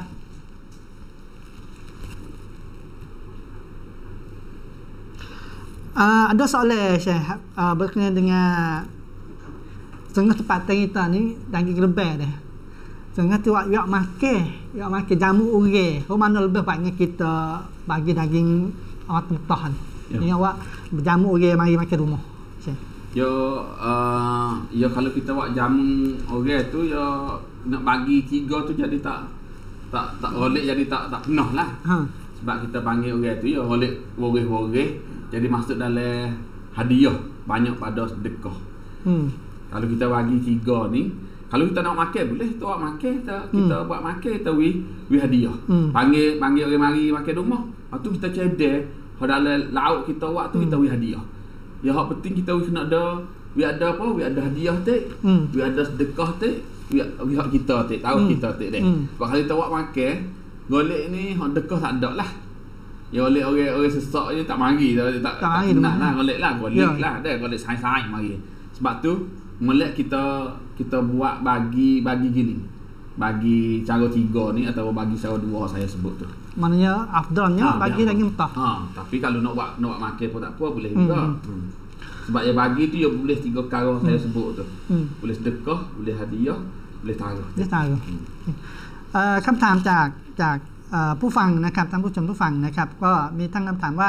Uh, ada soalan Syekh uh, berkenaan dengan setengah tempatan kita ni daging lebih dah. Setengah tu wak yak makan, yak makan jamu orang. Hok mana lebih baiknya kita bagi daging awak mentah ni. Dengan awak jamu orang mari makan rumah. Syekh. Yo uh, yo kalau kita buat jamu orang tu yo nak bagi tiga tu jadi tak tak tak golek jadi tak tak penuh lah. Ha. Sebab kita panggil orang tu yo golek woreh-woreh jadi masuk dalam hadiah banyak pada sedekah. Hmm. Kalau kita bagi tiga ni, kalau kita nak makan boleh tu awak makan, kita, kita hmm. buat makan kita wi wi hadiah. Hmm. Panggil panggil orang mari makan rumah. Lepas tu kita cedek, hok dalam lauk kita buat tu hmm. kita wi hadiah. Ya hak penting kita wi kena ada wi ada apa? Wi ada hadiah tek. Hmm. Wi ada sedekah tek. Wi wi hak kita tek, tahu hmm. kita tek deh. Hmm. Kalau kita buat makan, golek ni hak sedekah tak ada lah. Ya oleh orang orang sesak je tak mari tak tak, tak nak lah golek lah golek ya. Lah dah golek sai-sai mari. Sebab tu melek kita kita buat bagi bagi gini. Bagi cara tiga ni atau bagi cara dua saya sebut tu. Maknanya afdalnya ha, bagi ya. Daging mentah. Ha, tapi kalau nak buat nak buat makan pun tak apa boleh hmm. juga. Hmm. Sebab yang bagi tu ya boleh tiga perkara hmm. saya sebut tu. Hmm. Boleh sedekah, boleh hadiah, boleh taruh. Boleh taruh. Hmm. เอ่อคำถามจากจากผู้ฟังนะครับท่านผู้ชมผู้ฟังนะครับก็มีทั้งคำถามว่า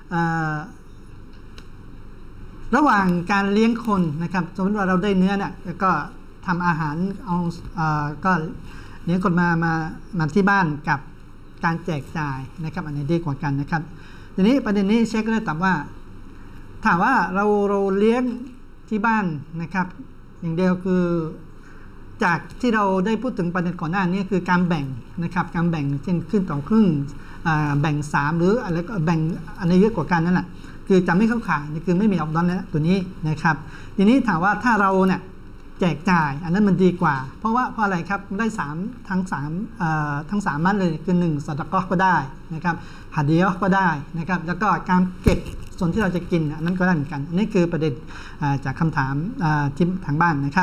ระหว่างการเลี้ยงคนนะครับสมมติว่าเราได้เนื้อเนี่ยแล้วก็ทำอาหารเอาก็เลี้ยงคนมามามาที่บ้านกับการแจกจ่ายนะครับอันไหนดีกว่ากันนะครับทีนี้ประเด็นนี้เช็คก็ได้ตอบว่าถามว่าเราเราเลี้ยงที่บ้านนะครับอย่างเดียวคือจากที่เราได้พูดถึงประเด็นก่อนหน้านี้คือการแบ่งนะครับการแบ่งเช่นครึ่งต่อครึ่งแบ่งสามหรืออะไรก็แบ่งอะไรเยอะกว่ากันนั่นแหละคือจะไม่เข้าข่ายนี่คือไม่มีออกดอนแล้วตัวนี้นะครับทีนี้ถามว่าถ้าเราเนี่ยแจกจ่ายอันนั้นมันดีกว่าเพราะว่าเพราะอะไรครับได้สามทั้งสามทั้งสามมัดเลยคือหนึ่งซอดาเกาะก็ได้นะครับฮะดียะห์ก็ได้นะครับแล้วก็การเก็บส่วนที่เราจะกินอันนั้นก็ได้เหมือนกันอันนี้คือประเด็นจากคำถามที่ทางบ้านนะครับ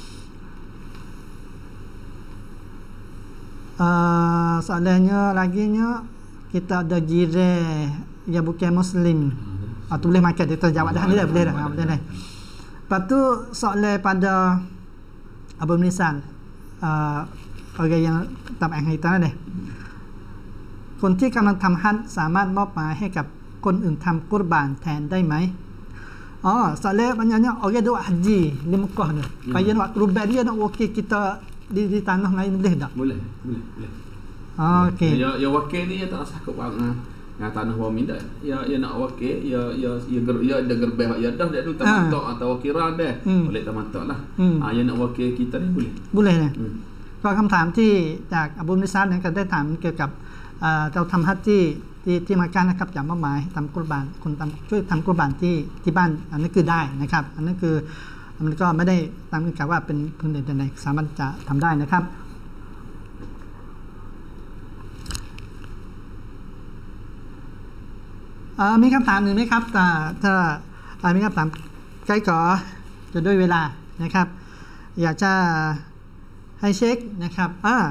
Uh, soalannya laginya kita ada jiran yang bukan Muslim atau boleh makan dia terjawab dah ni dah boleh dah boleh dah. Lepas tu soalan pada Abu Nisan uh, orang yang ตามอ่านให้ตาเนี่ยคนที่กำลังทำฮัจญ์สามารถมอบหมายให้กับคนอื่นทำกุรบานแทนได้ไหมอ๋อsoalan banyaknya orang duk haji di Mekah ni payah nak kurban dia nak wakil kita di di tanah lain boleh tak? Boleh, boleh, boleh. Oh, okey. Ya ya wakil ni ya tak sakut bang ngah tanah bumi dah. Ya ya nak wakil, ya ya ya ger ya ada gerbeh ya dah dak tu tamattu atau wakiran dah. Hmm. Boleh tamattu lah. Hmm. Ha ya nak wakil kita ni boleh. Bolehนะก็คำถามที่จากอบูนิซาเนี่ยก็ได้ถามเกี่ยวกับเราทำฮัจญ์ที่ที่ที่มาการนะครับอย่างมอบหมายทำกุรบานคุณทำช่วยทำกุรบานที่ที่บ้านอันนี้คือได้นะครับอันนั้นคือมันก็ไม่ได้ตามกันว่าเป็นพื้นเด่นใดสามารถจะทำได้นะครับมีคำถามหนึ่งไหมครับถ้าถ้ามีคำถามใกล้ก่อจะด้วยเวลานะครับอยากจะให้เช็คนะครับ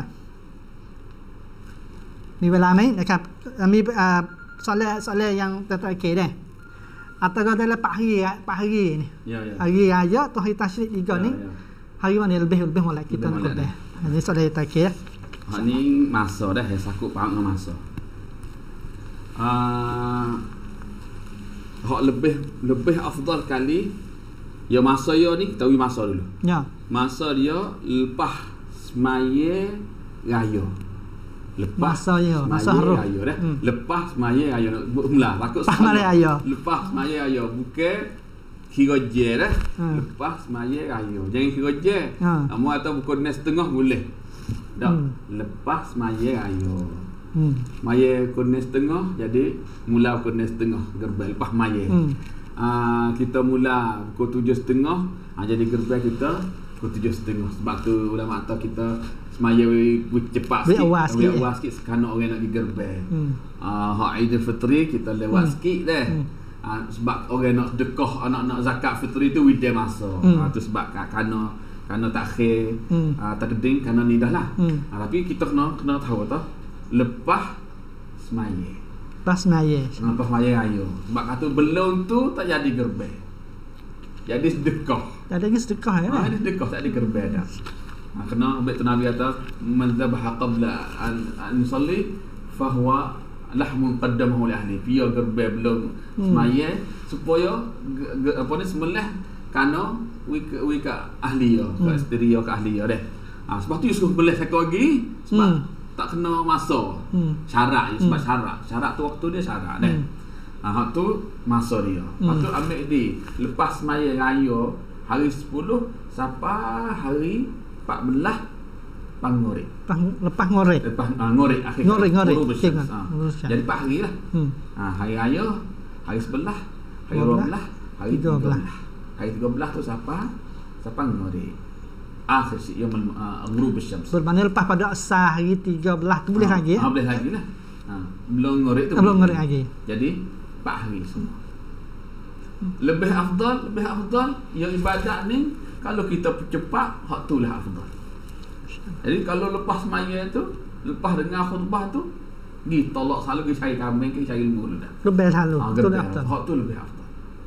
มีเวลาไหมนะครับมีsoalan soalan yang terkait deh atau dalam empat hari empat hari ni. Ya, ya. Hari raya atau hari tasyrik tiga ni. Ya, ya. Hari mana lebih lebih mulai kita nak lebih. Ini soalan terakhir. Ha ni masa dah saya sakut faham dengan masa. Ah uh, hak lebih lebih afdal kali ya masa ya ni kita tahu masa dulu. Ya. Masa dia lepas semaya raya. Lepas masa ya, masa haruh. Dah. Hmm. Lepas semaya raya mula takut semaya raya. Lepas semaya raya bukan kira je dah. Hmm. Lepas semaya raya. Jangan kira je. Hmm. Amu atau bukan nes setengah boleh. Tak. Hmm. Lepas semaya raya. Hmm. Maya kena setengah jadi mula kena setengah gerbel lepas maya. Hmm. Uh, kita mula pukul tujuh setengah, uh, jadi gerbel kita pukul tujuh setengah. Sebab tu ulama kata kita semaya cepat sikit, awal sikit, awal sikit kerana orang nak pergi gerbel. Hmm. Uh, hak Aidilfitri kita lewat hmm. sikit dah. Hmm. Uh, sebab orang nak sedekah anak-anak zakat fitri tu widen masa. Hmm. Uh, tu sebab kerana kerana takhir, hmm. uh, terding kerana ni dah lah. Hmm. Uh, tapi kita kena kena tahu tau lepas semaya. Lepas semaya. Lepas semaya raya. Sebab kata belum tu tak jadi gerbel. Jadi sedekah. Tak ada lagi sedekah ya. Ha, ada sedekah tak ada gerbel dah. Ha, kena ambil tu Nabi kata man dhabaha qabla an an yusalli fa huwa lahmun qaddamahu li ahli. Dia gerbel belum hmm. semaya supaya ge, ge, apa ni sembelih kana wi wi ka ahli ya, hmm. ka isteri ya, ka ahli ya deh. Ha, sebab tu suruh belah satu lagi sebab hmm. tak kena masa hmm. syarat je sebab hmm. syarat syarat tu waktu dia syarat dah. Hmm. Ha tu masa dia. Lepas tu ambil dia lepas semaya raya hari sepuluh sampai hari empat belas pangorek. Pang, lepas ngorek. Lepas uh, ngorek akhir. Ngorek ngorek. Ha. Jadi empat hari lah. Hmm. Ha hari raya, hari sebelah, hari dua belas, hari tiga belas. Hari tiga belas tu siapa? Siapa ngorek. Akhir si yang uh, ghurub asy-syams. Bermakna lepas pada asar hari tiga belas tu boleh ha, lagi ya? Ha, boleh lagi lah. Ha, belum ngorek tu. Belum ngorek lagi. Jadi empat hari semua. Lebih afdal, lebih afdal yang ibadat ni kalau kita percepat hak tu lah afdal. Jadi kalau lepas semaya tu, lepas dengar khutbah tu, pergi tolak selalu pergi cari kambing, pergi cari lembu dulu dah. Lebih selalu. Ha, tu afdal. Hak tu lebih afdal.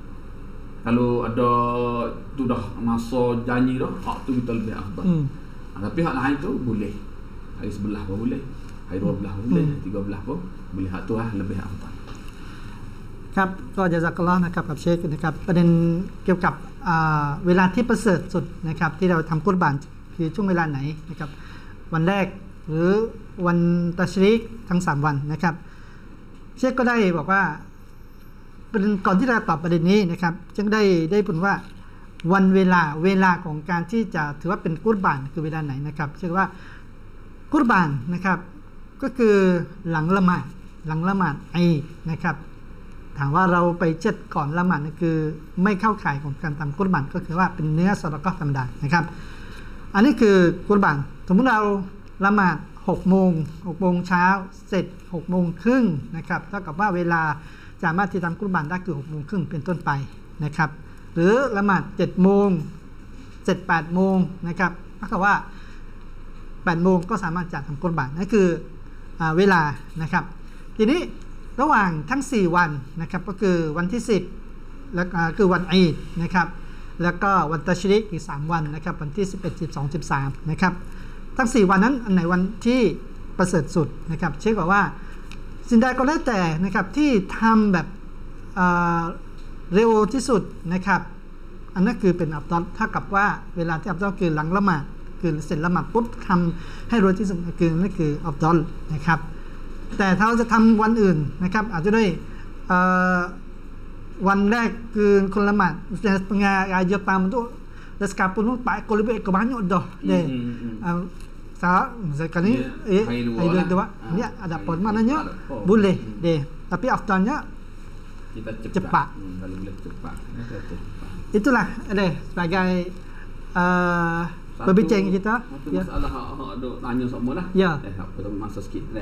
Kalau ada tu dah masa janji dah, hak tu kita lebih afdal. Hmm. Ha, tapi hak lain tu boleh. Hari sebelah pun boleh. Hari dua belah pun boleh. Hmm. Tiga belah pun boleh. Hak tu lah lebih afdal. ครับก็จะซักล้อนะครับกับเชคนะครับประเด็นเกี่ยวกับเวลาที่ประเสริฐสุดนะครับที่เราทำกุรบานคือช่วงเวลาไหนนะครับวันแรกหรือวันตัชริกทั้งสามวันนะครับเชคก็ได้บอกว่าประเด็นก่อนที่จะตอบประเด็นนี้นะครับจึงได้ได้พูดว่าวันเวลาเวลาของการที่จะถือว่าเป็นกุรบานคือเวลาไหนนะครับเชื่อว่ากุรบานนะครับก็คือหลังละหมาดหลังละหมาดอีดนะครับถามว่าเราไปเช็ดก่อนละหมาดนี่คือไม่เข้าข่ายของการทำกุรบันก็คือว่าเป็นเนื้อซอดาเกาะห์ธรรมดานะครับอันนี้คือกุรบันสมมติเราละหมาดหกโมงหกโมงเช้าเสร็จหกโมงครึ่งนะครับเท่ากับว่าเวลาสามารถที่ทำกุรบันได้คือหกโมงครึ่งเป็นต้นไปนะครับหรือละหมาดเจ็ดโมงเสร็จแปดโมงนะครับเท่ากับว่าแปดโมงก็สามารถจะทำกุรบันนั่นคือเวลานะครับทีนี้ระหว่างทั้งสี่วันนะครับก็คือวันที่สิบแล้วก็คือวันอีดนะครับแล้วก็วันตัชริกอีกสามวันนะครับวันที่สิบเอ็ด สิบสอง สิบสามนะครับทั้งสี่วันนั้นอันไหนวันที่ประเสริฐสุดนะครับเชื่อว่าว่าสิ่งใดก็แล้วแต่นะครับที่ทำแบบเอ่อเร็วที่สุดนะครับอันนั้นคือเป็นอัฟฎอลเท่ากับว่าเวลาที่อัฟฎอลคือหลังละหมาดคือเสร็จละหมาดปุ๊บทำให้เร็วที่สุดคือนั่นคืออัฟฎอลนะครับแต่ถ้าเราจะทำวันอื่นนะครับอาจจะด้วยวันแรกคือคนละหมาดsetengah aja pertama tu dah sekalipun tu pak ekor lebih ekor banyak dah deh salah sekali eh ada dua ni ada apa maknanya boleh deh tapi afdalnya kita cepat kalau boleh cepat itulah deh sebagai uh, berbincang kita ya masalah hak ada tanya semua lah ya eh apa masa sikit deh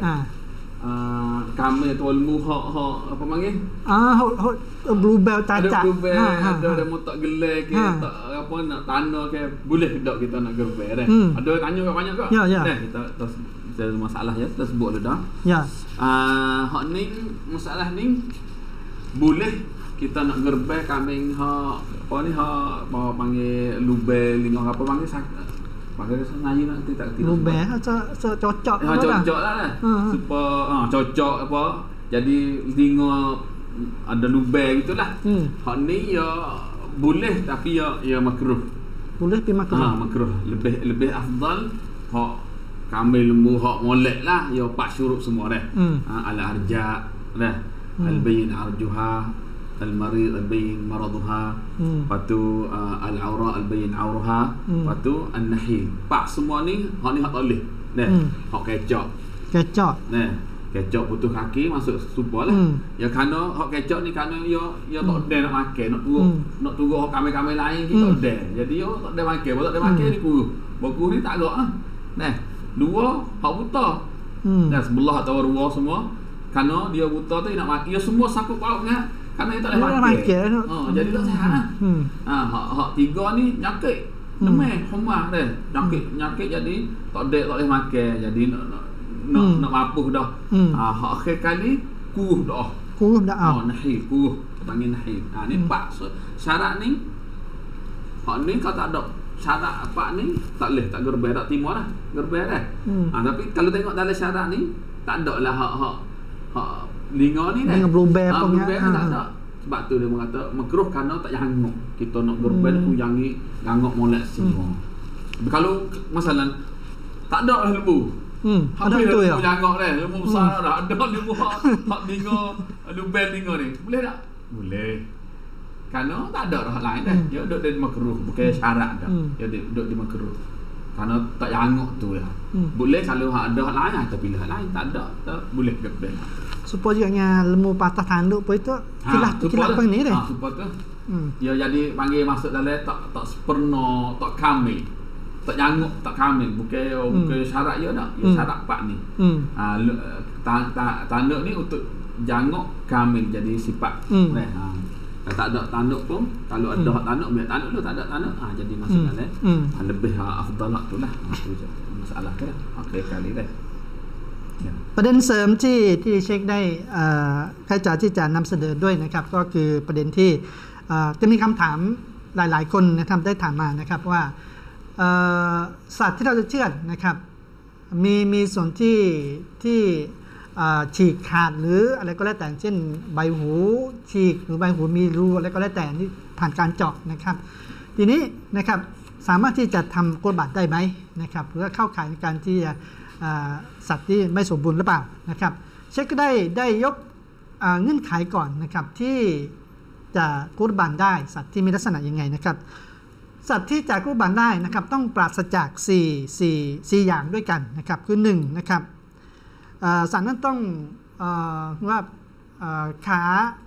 Uh, kami tu ilmu hak hak apa panggil? Ah, hak hak bluebell cacat. Ada bluebell, ha, ada ha, ada mu tak gelai ke, ha. tak apa nak tanah ke, boleh tak kita nak gerbel dah. Hmm. Ada tanya banyak ke? Ya, ya. Dah kita terus ada masalah ya, kita sebut dah. Ya. Ah, hak ni masalah ni boleh kita nak gerbel kambing hak apa ni hak apa panggil bluebell lingong apa panggil pakai sengaja nak tak tidak lubeh so cocok ha, cocok lah lah uh-huh. Super ha, cocok apa jadi lingo ada lubeh gitulah hmm. Hak ni ya boleh tapi ya ya makruh boleh tapi makruh ha, makruh lebih lebih afdal hak kambing lembu hak molek lah ya empat syurut semua dah hmm. ha, al arja dah hmm. al bayin arjuha al-marid al-bayin maraduha hmm. Patu uh, al-aura al-bayin auraha hmm. Patu an-nahil pak semua ni hak ni hak tak boleh dah hmm. Hak kecok kecok nah kecok putus kaki masuk stupa lah hmm. Ya kerana hak kecok ni kerana ya ya tak ada nak makan nak turun hmm. nak turun hak kami-kami lain kita hmm. ada jadi yo tak ada makan tak ada makan hmm. ni kuruh bagus ni tak ada ah nah dua hak buta hmm. Dah sebelah atau dua semua kerana dia buta tu nak makan ya semua sakut pautnya kerana dia tak boleh makan. Oh, jadi tak sihat lah. Hmm. Ha, hak, hak tiga ni nyakit. Hmm. Demam, humah dia. Nyakit, hmm. nyakit jadi tak ada tak boleh makan. Jadi nak nak nak, hmm. nak mapuh dah. Hmm. Ha, hak akhir kali kuruh dah. Kuruh dah. Oh, nahil, kuruh. Panggil nahil. Ha, ni hmm. Pak so, syarat ni hak ni kalau tak ada syarat apa ni tak boleh tak gerbel tak timur lah. Gerbel dah. Hmm. Ha, tapi kalau tengok dalam syarat ni tak ada lah hak hak hak linga ni dah. Linga bluebell ha, punya. Ha, tak ada. Sebab tu dia mengata makruh kerana tak jangok. Kita nak gerbel hmm. tu jangi jangok molek semua. Hmm. Kalau masalah tak ada lah lembu. Hmm. Habis lembu ya? Jangok dah. Lembu besar hmm. dah. Ada lembu hak hak linga, bluebell linga ni. Boleh tak? Boleh. Kerana tak ada hak lain dah. Hmm. Dia duduk di makruh, bukan syarat dah. Hmm. Dia duduk di makruh. Kerana tak jangok tu ya. Hmm. Boleh kalau hak ada hak lain atau pilih hak lain. Tak ada, tak boleh gerbel. Supaya lembu patah tanduk pun itu kilah ha, kilah apa ni deh. Ha, supaya tu. Hmm. Ya jadi panggil masuk dalam tak tak sempurna, tak kamil. Tak janguk, tak kamil. Bukan hmm. bukan syarat ya dak. Ya hmm. syarat pak ni. Hmm. Ha, ta, ta, tanduk ni untuk janguk kamil jadi sifat. Hmm. Nah, ha. Tak ada tanduk pun kalau ada hmm. tanduk, biar tanduk tu tak ada tanduk. Ha, jadi masuk hmm. dalam hmm. ha, lebih ha, afdal tu lah. Ha, tu je masalah ke. Okey kali dah. ประเด็นเสริมที่ที่เช็คได้ใครจะที่จะนำเสนอด้วยนะครับก็คือประเด็นที่จะมีคำถามหลายๆคนนะครับได้ถามมานะครับว่าสัตว์ที่เราจะเชือดนะครับมีมีส่วนที่ที่ฉีกขาดหรืออะไรก็แล้วแต่เช่นใบหูฉีกหรือใบหูมีรูอะไรก็แล้วแต่ที่ผ่านการเจาะนะครับทีนี้นะครับสามารถที่จะทำกุรบัตได้ไหมนะครับหรือเข้าข่ายในการที่จะสัตว์ที่ไม่สมบูรณ์หรือเปล่านะครับเชคก็ได้ได้ยกเงื่อนไขก่อนนะครับที่จะกุรบันได้สัตว์ที่มีลักษณะยังไงนะครับสัตว์ที่จะกุรบันได้นะครับต้องปราศจากสี่ สี่ สี่อย่างด้วยกันนะครับคือหนึ่งนะครับสัตว์นั้นต้องว่าขา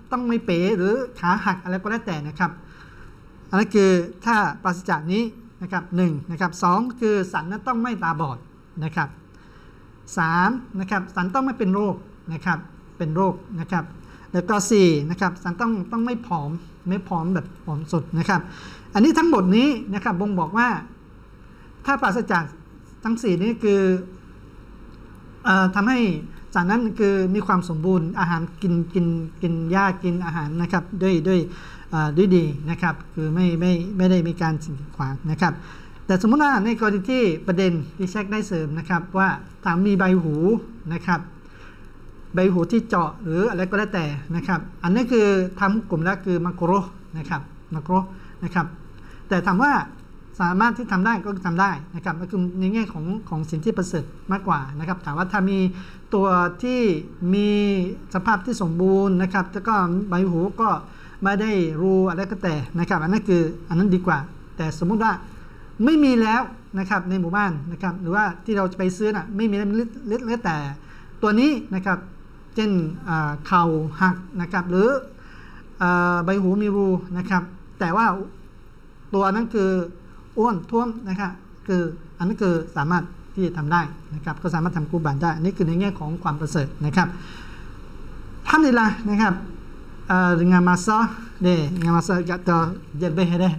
ต้องไม่เป๋หรือขาหักอะไรก็แล้วแต่นะครับอันนั้นคือถ้าปราศจากนี้นะครับหนึ่งนะครับสองคือสันนั้นต้องไม่ตาบอดนะครับสามนะครับสันต้องไม่เป็นโรคนะครับเป็นโรคนะครับแล้วก็สี่นะครับสันต้องต้องไม่ผอมไม่ผอมแบบผอมสุดนะครับอันนี้ทั้งหมดนี้นะครับบ่งบอกว่าถ้าปราศจากทั้งสี่นี้คือเอ่อทำให้สันนั้นคือมีความสมบูรณ์อาหารกินกินกินหญ้ากินอาหารนะครับด้วยด้วยด้วยดีนะครับคือไม่ไม่ไม่ได้มีการสิ่งกีดขวางนะครับแต่สมมติว่าในกรณีที่ประเด็นที่เช็คได้เสริมนะครับว่าถ้ามีใบหูนะครับใบหูที่เจาะหรืออะไรก็แล้วแต่นะครับอันนี้คือทำกลุ่มแรกคือมักโรนะครับมักโรนะครับแต่ถามว่าสามารถที่ทำได้ก็ทำได้นะครับก็คือในแง่ของของสินที่ประเสริฐมากกว่านะครับถามว่าถ้ามีตัวที่มีสภาพที่สมบูรณ์นะครับแล้วก็ใบหูก็ไม่ได้รูอะไรก็แต่นะครับอันนั้นคืออันนั้นดีกว่าแต่สมมุติว่าไม่มีแล้วนะครับในหมู่บ้านนะครับหรือว่าที่เราจะไปซื้อน่ะไม่มีแล้วเลือดแต่ตัวนี้นะครับเช่นเข่าหักนะครับหรือใบหูมีรูนะครับแต่ว่าตัวนั้นคืออ้วนท้วมนะครับคืออันนั้นคือสามารถที่จะทำได้นะครับก็สามารถทำกูบันได้นี่คือในแง่ของความประเสริฐนะครับทำดีละนะครับUh, dengan masa deh dengan masa kata lebih deh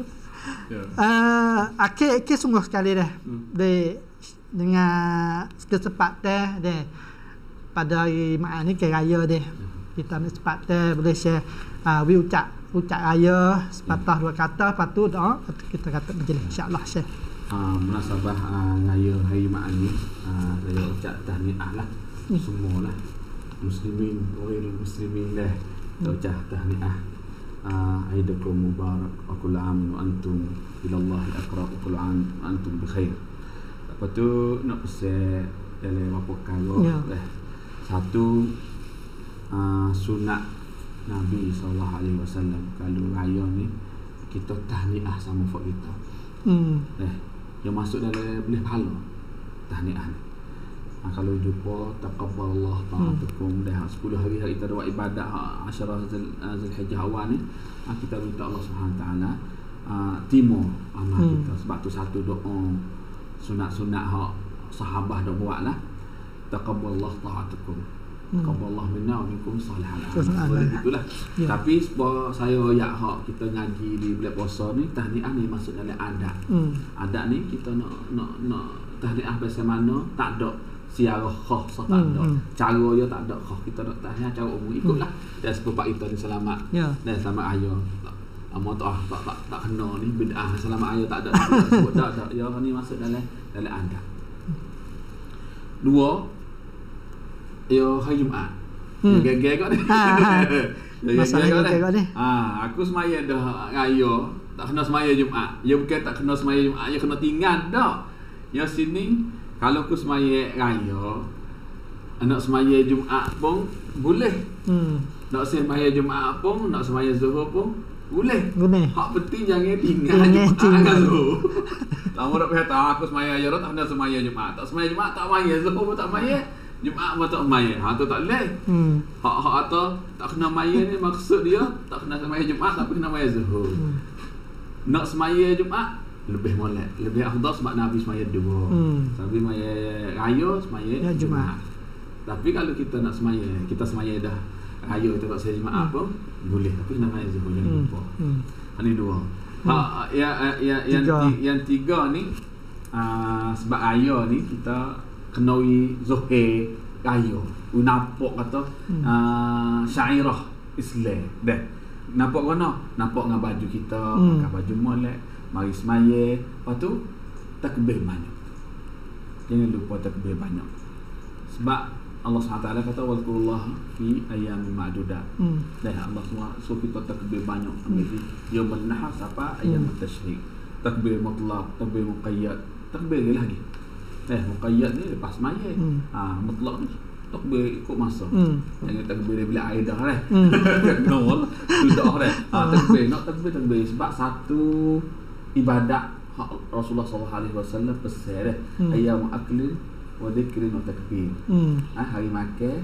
uh, akhir akhir sungguh sekali deh hmm. deh dengan kesempatan deh pada mak ni ke raya deh kita ni kesempatan boleh share uh, we ucap ucap raya sepatah dua kata lepas tu doa kita kata majlis insya-Allah share uh, munasabah uh, raya hari mak ni uh, saya ucap tahniah lah hmm. semualah muslimin wal muslimin dah ucap tahniah aidakum mubarak wa kullu amin wa antum ila Allah al-aqrab wa kullu am wa antum bi khair. Lepas tu nak pesan dalam apa perkara yeah. Satu uh, sunat Nabi sallallahu alaihi wasallam kalau raya ni kita tahniah sama fak kita. Hmm. Eh, yang masuk dalam boleh pahala tahniah ni. Ha, kalau jumpa taqabbalallah ta'atukum hmm. dah sepuluh hari kita ada buat ibadat asyarah Zulhijjah awal ni ha, kita minta Allah Subhanahu taala uh, timo amal hmm. kita sebab tu satu doa sunat-sunat hak sahabah dak buatlah taqabbalallah ta'atukum hmm. taqabbalallah minna wa minkum salihal amal itulah ya. Tapi sebab saya yak hak kita ngaji di bulan puasa ni tahniah ni masuk dalam adat hmm. adat ni kita nak nak nak tahniah biasa mana tak ada siara khas tak ada hmm, hmm. cara dia tak ada khas kita nak tanya cara umum ikutlah hmm. dan sepupak kita ni selamat yeah. dan selamat ayah amal tak tak tak tak kena ni bid'ah selamat ayah tak ada sebut tak tak ya ni masuk dalam dalam adat dua ya hari Jumaat hmm. gege kau ni masalah gege kau ni ah aku semaya dah raya tak kena semaya Jumaat ya bukan tak kena semaya Jumaat ya kena tinggal dah ya sini kalau aku semaya raya nak semaya Jumaat pun boleh hmm. nak semaya Jumaat pun nak semaya Zuhur pun boleh boleh hak penting jangan tinggal Jumaat kalau lama nak kata aku semaya raya tak kena semaya Jumaat tak semaya Jumaat tak maya Zuhur pun tak maya Jumaat pun tak maya ha tu tak boleh hmm. hak hak atau tak kena maya ni maksud dia tak kena semaya Jumaat tapi kena maya Zuhur hmm. nak semaya Jumaat lebih molek lebih afdal sebab Nabi semaya dua hmm. Nabi semaya raya semaya ya, Jumaat. Tapi kalau kita nak semaya kita semaya dah raya kita tak semaya Jumaat hmm. pun boleh tapi kena semaya Zuhur jangan lupa hmm. hmm. ini dua hmm. ha, ya, ya, yang, tiga. Ti, yang tiga ni uh, sebab raya ni kita kenoi Zuhur raya nampak kata hmm. uh, syairah Islam dah nampak mana nampak dengan baju kita hmm. pakai baju molek mari semaya, lepas tu takbir banyak. Jangan lupa takbir banyak. Sebab Allah subhanahu wa taala kata wazkurullah fi ayyamin ma'dudat. Hmm. Dan Allah semua suruh kita takbir banyak. Jadi hmm. yaumul nahar apa ayyamut tasyrik. Takbir mutlaq, takbir muqayyad, takbir lagi. Eh muqayyad ni lepas semaya. Hmm. Ah mutlaq ni takbir ikut masa. Hmm. Jangan takbir bila air dah dah. Hmm. No, sudah dah. Ah takbir, nak takbir takbir sebab satu ibadat Rasulullah sallallahu alaihi wasallam pesan hmm. ayyam akli wa dhikrin wa takbir. Hmm. Ha, hari makan,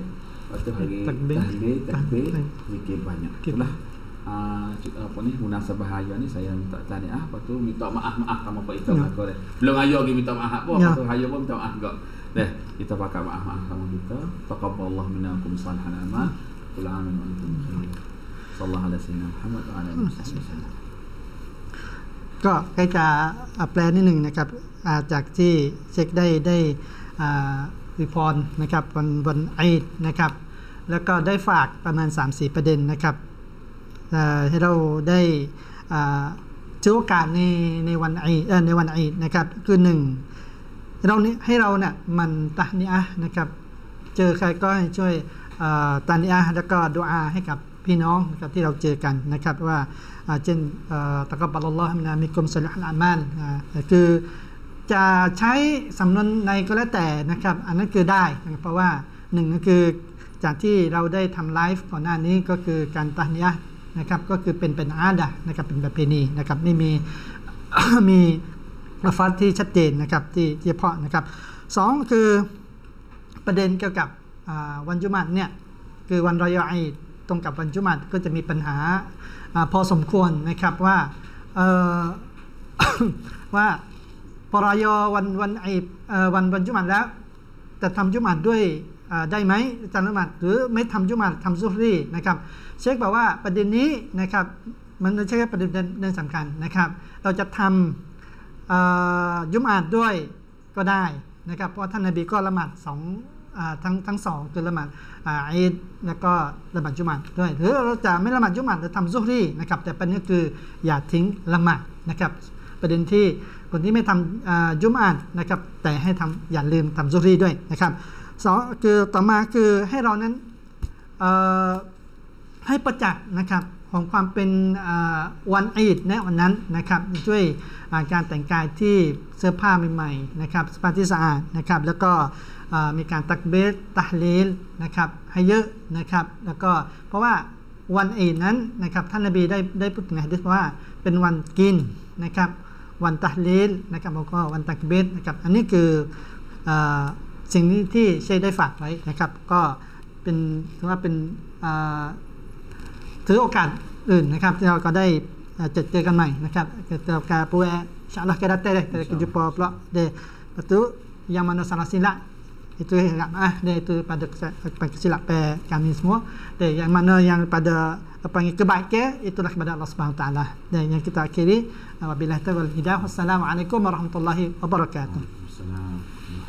Lepas tu hari Takbir. tahlil, takbir, Takbir. zikir banyak. Zikir. Itulah uh, apa ni munasabah hari ni saya minta tahniah, lepas tu minta maaf-maaf sama Pak Ito Ya. aku dah. Belum ayo lagi minta maaf pun, Ya. lepas tu ayo pun minta maaf juga. Dah, kita pakai maaf-maaf sama kita. Taqabbalallahu minnakum salihan amal. Kullu amin wa antum bikhair. Sallallahu alaihi wasallam Muhammad wa ala alihi wasallam. ก็ใกล้จะอ่าแปลนิดหนึ่งนะครับอ่าจากที่เช็คได้ได้อ่าวิพรนะครับวันวันอีดนะครับแล้วก็ได้ฝากประมาณ สามสี่ ประเด็นนะครับอ่าให้เราได้อ่าถือโอกาสในในวันอีดเอ่อในวันอีดนะครับคือหนึ่งเราเนี่ยให้เราเนี่ยมันตะนีอะห์นะครับเจอใครก็ให้ช่วยอ่าตะนีอะห์แล้วก็ดุอาให้กับพี่น้องนะครับที่เราเจอกันนะครับว่าอ่าเช่นตะกับบะลัลลอฮุมินนามิกุมซอลิฮุลอามัลอ่าคือจะใช้สำนวนในก็แล้วแต่นะครับอันนั้นคือได้นะครับเพราะว่าหนึ่งก็คือจากที่เราได้ทำไลฟ์ก่อนหน้านี้ก็คือการตะนีอะห์นะครับก็คือเป็นเป็นอาดะห์นะครับเป็นประเพณีนะครับไม่มี มีละฟัดที่ชัดเจนนะครับที่ที่เฉพาะนะครับสองคือประเด็นเกี่ยวกับอ่าวันจุมัดเนี่ยคือวันรอยอีดตรงกับวันจุมัดก็จะมีปัญหาอาพอสมควรนะครับว่าเอ่อ ว่าพอรอยวันวันอีดเอ่อวันวันจุมัดแล้วจะทำจุมัดด้วยอ่าได้ไหมอาจารย์ละหมาดหรือไม่ทำจุมัดทำซุฮรีนะครับเชคบอกว่าประเด็นนี้นะครับมันไม่ใช่แค่ประเด็นเรื่องสำคัญนะครับเราจะทำอ่ายุมอาดด้วยก็ได้นะครับเพราะท่านนบีก็ละหมาดสองอ่าทั้งทั้งสองคือละหมาดอ่าอีดแล้วก็ละหมาดจุมอาดด้วยหรือเราจะไม่ละหมาดจุมอาดเราทำซุฮรีนะครับแต่ประเด็นคืออย่าทิ้งละหมาดนะครับประเด็นที่คนที่ไม่ทำอ่าจุมอาดนะครับแต่ให้ทำอย่าลืมทำซุฮรีด้วยนะครับสองคือต่อมาคือให้เรานั้นเอ่อให้ประจักษ์นะครับของความเป็นวันอีดในวันนั้นนะครับด้วยการแต่งกายที่เสื้อผ้าใหม่ๆนะครับสภาพที่สะอาดนะครับแล้วก็มีการตักเบรตะฮลีลนะครับให้เยอะนะครับแล้วก็เพราะว่าวันอีดนั้นนะครับท่านนบีได้ได้พูดถึงในหะดีษว่าเป็นวันกินนะครับวันตะฮลีลนะครับแล้วก็วันตักเบรนะครับอันนี้คือสิ่งนี้ที่เชคได้ฝากไว้นะครับก็เป็นถือว่าเป็นถือโอกาสอื่นนะครับที่เราก็ได้เจอเจอกันใหม่นะครับkita pula insyaallah kita datang deh kita jumpa pula deh betul yang mana salah silap itu agak maaf deh itu pada kesilap kami semua deh yang mana yang pada apa yang kebaikan itulah kepada Allah Subhanahu Wa Taala dan yang kita akhiri wabillahi taufiq wal hidayah wassalamu alaikum warahmatullahi wabarakatuh.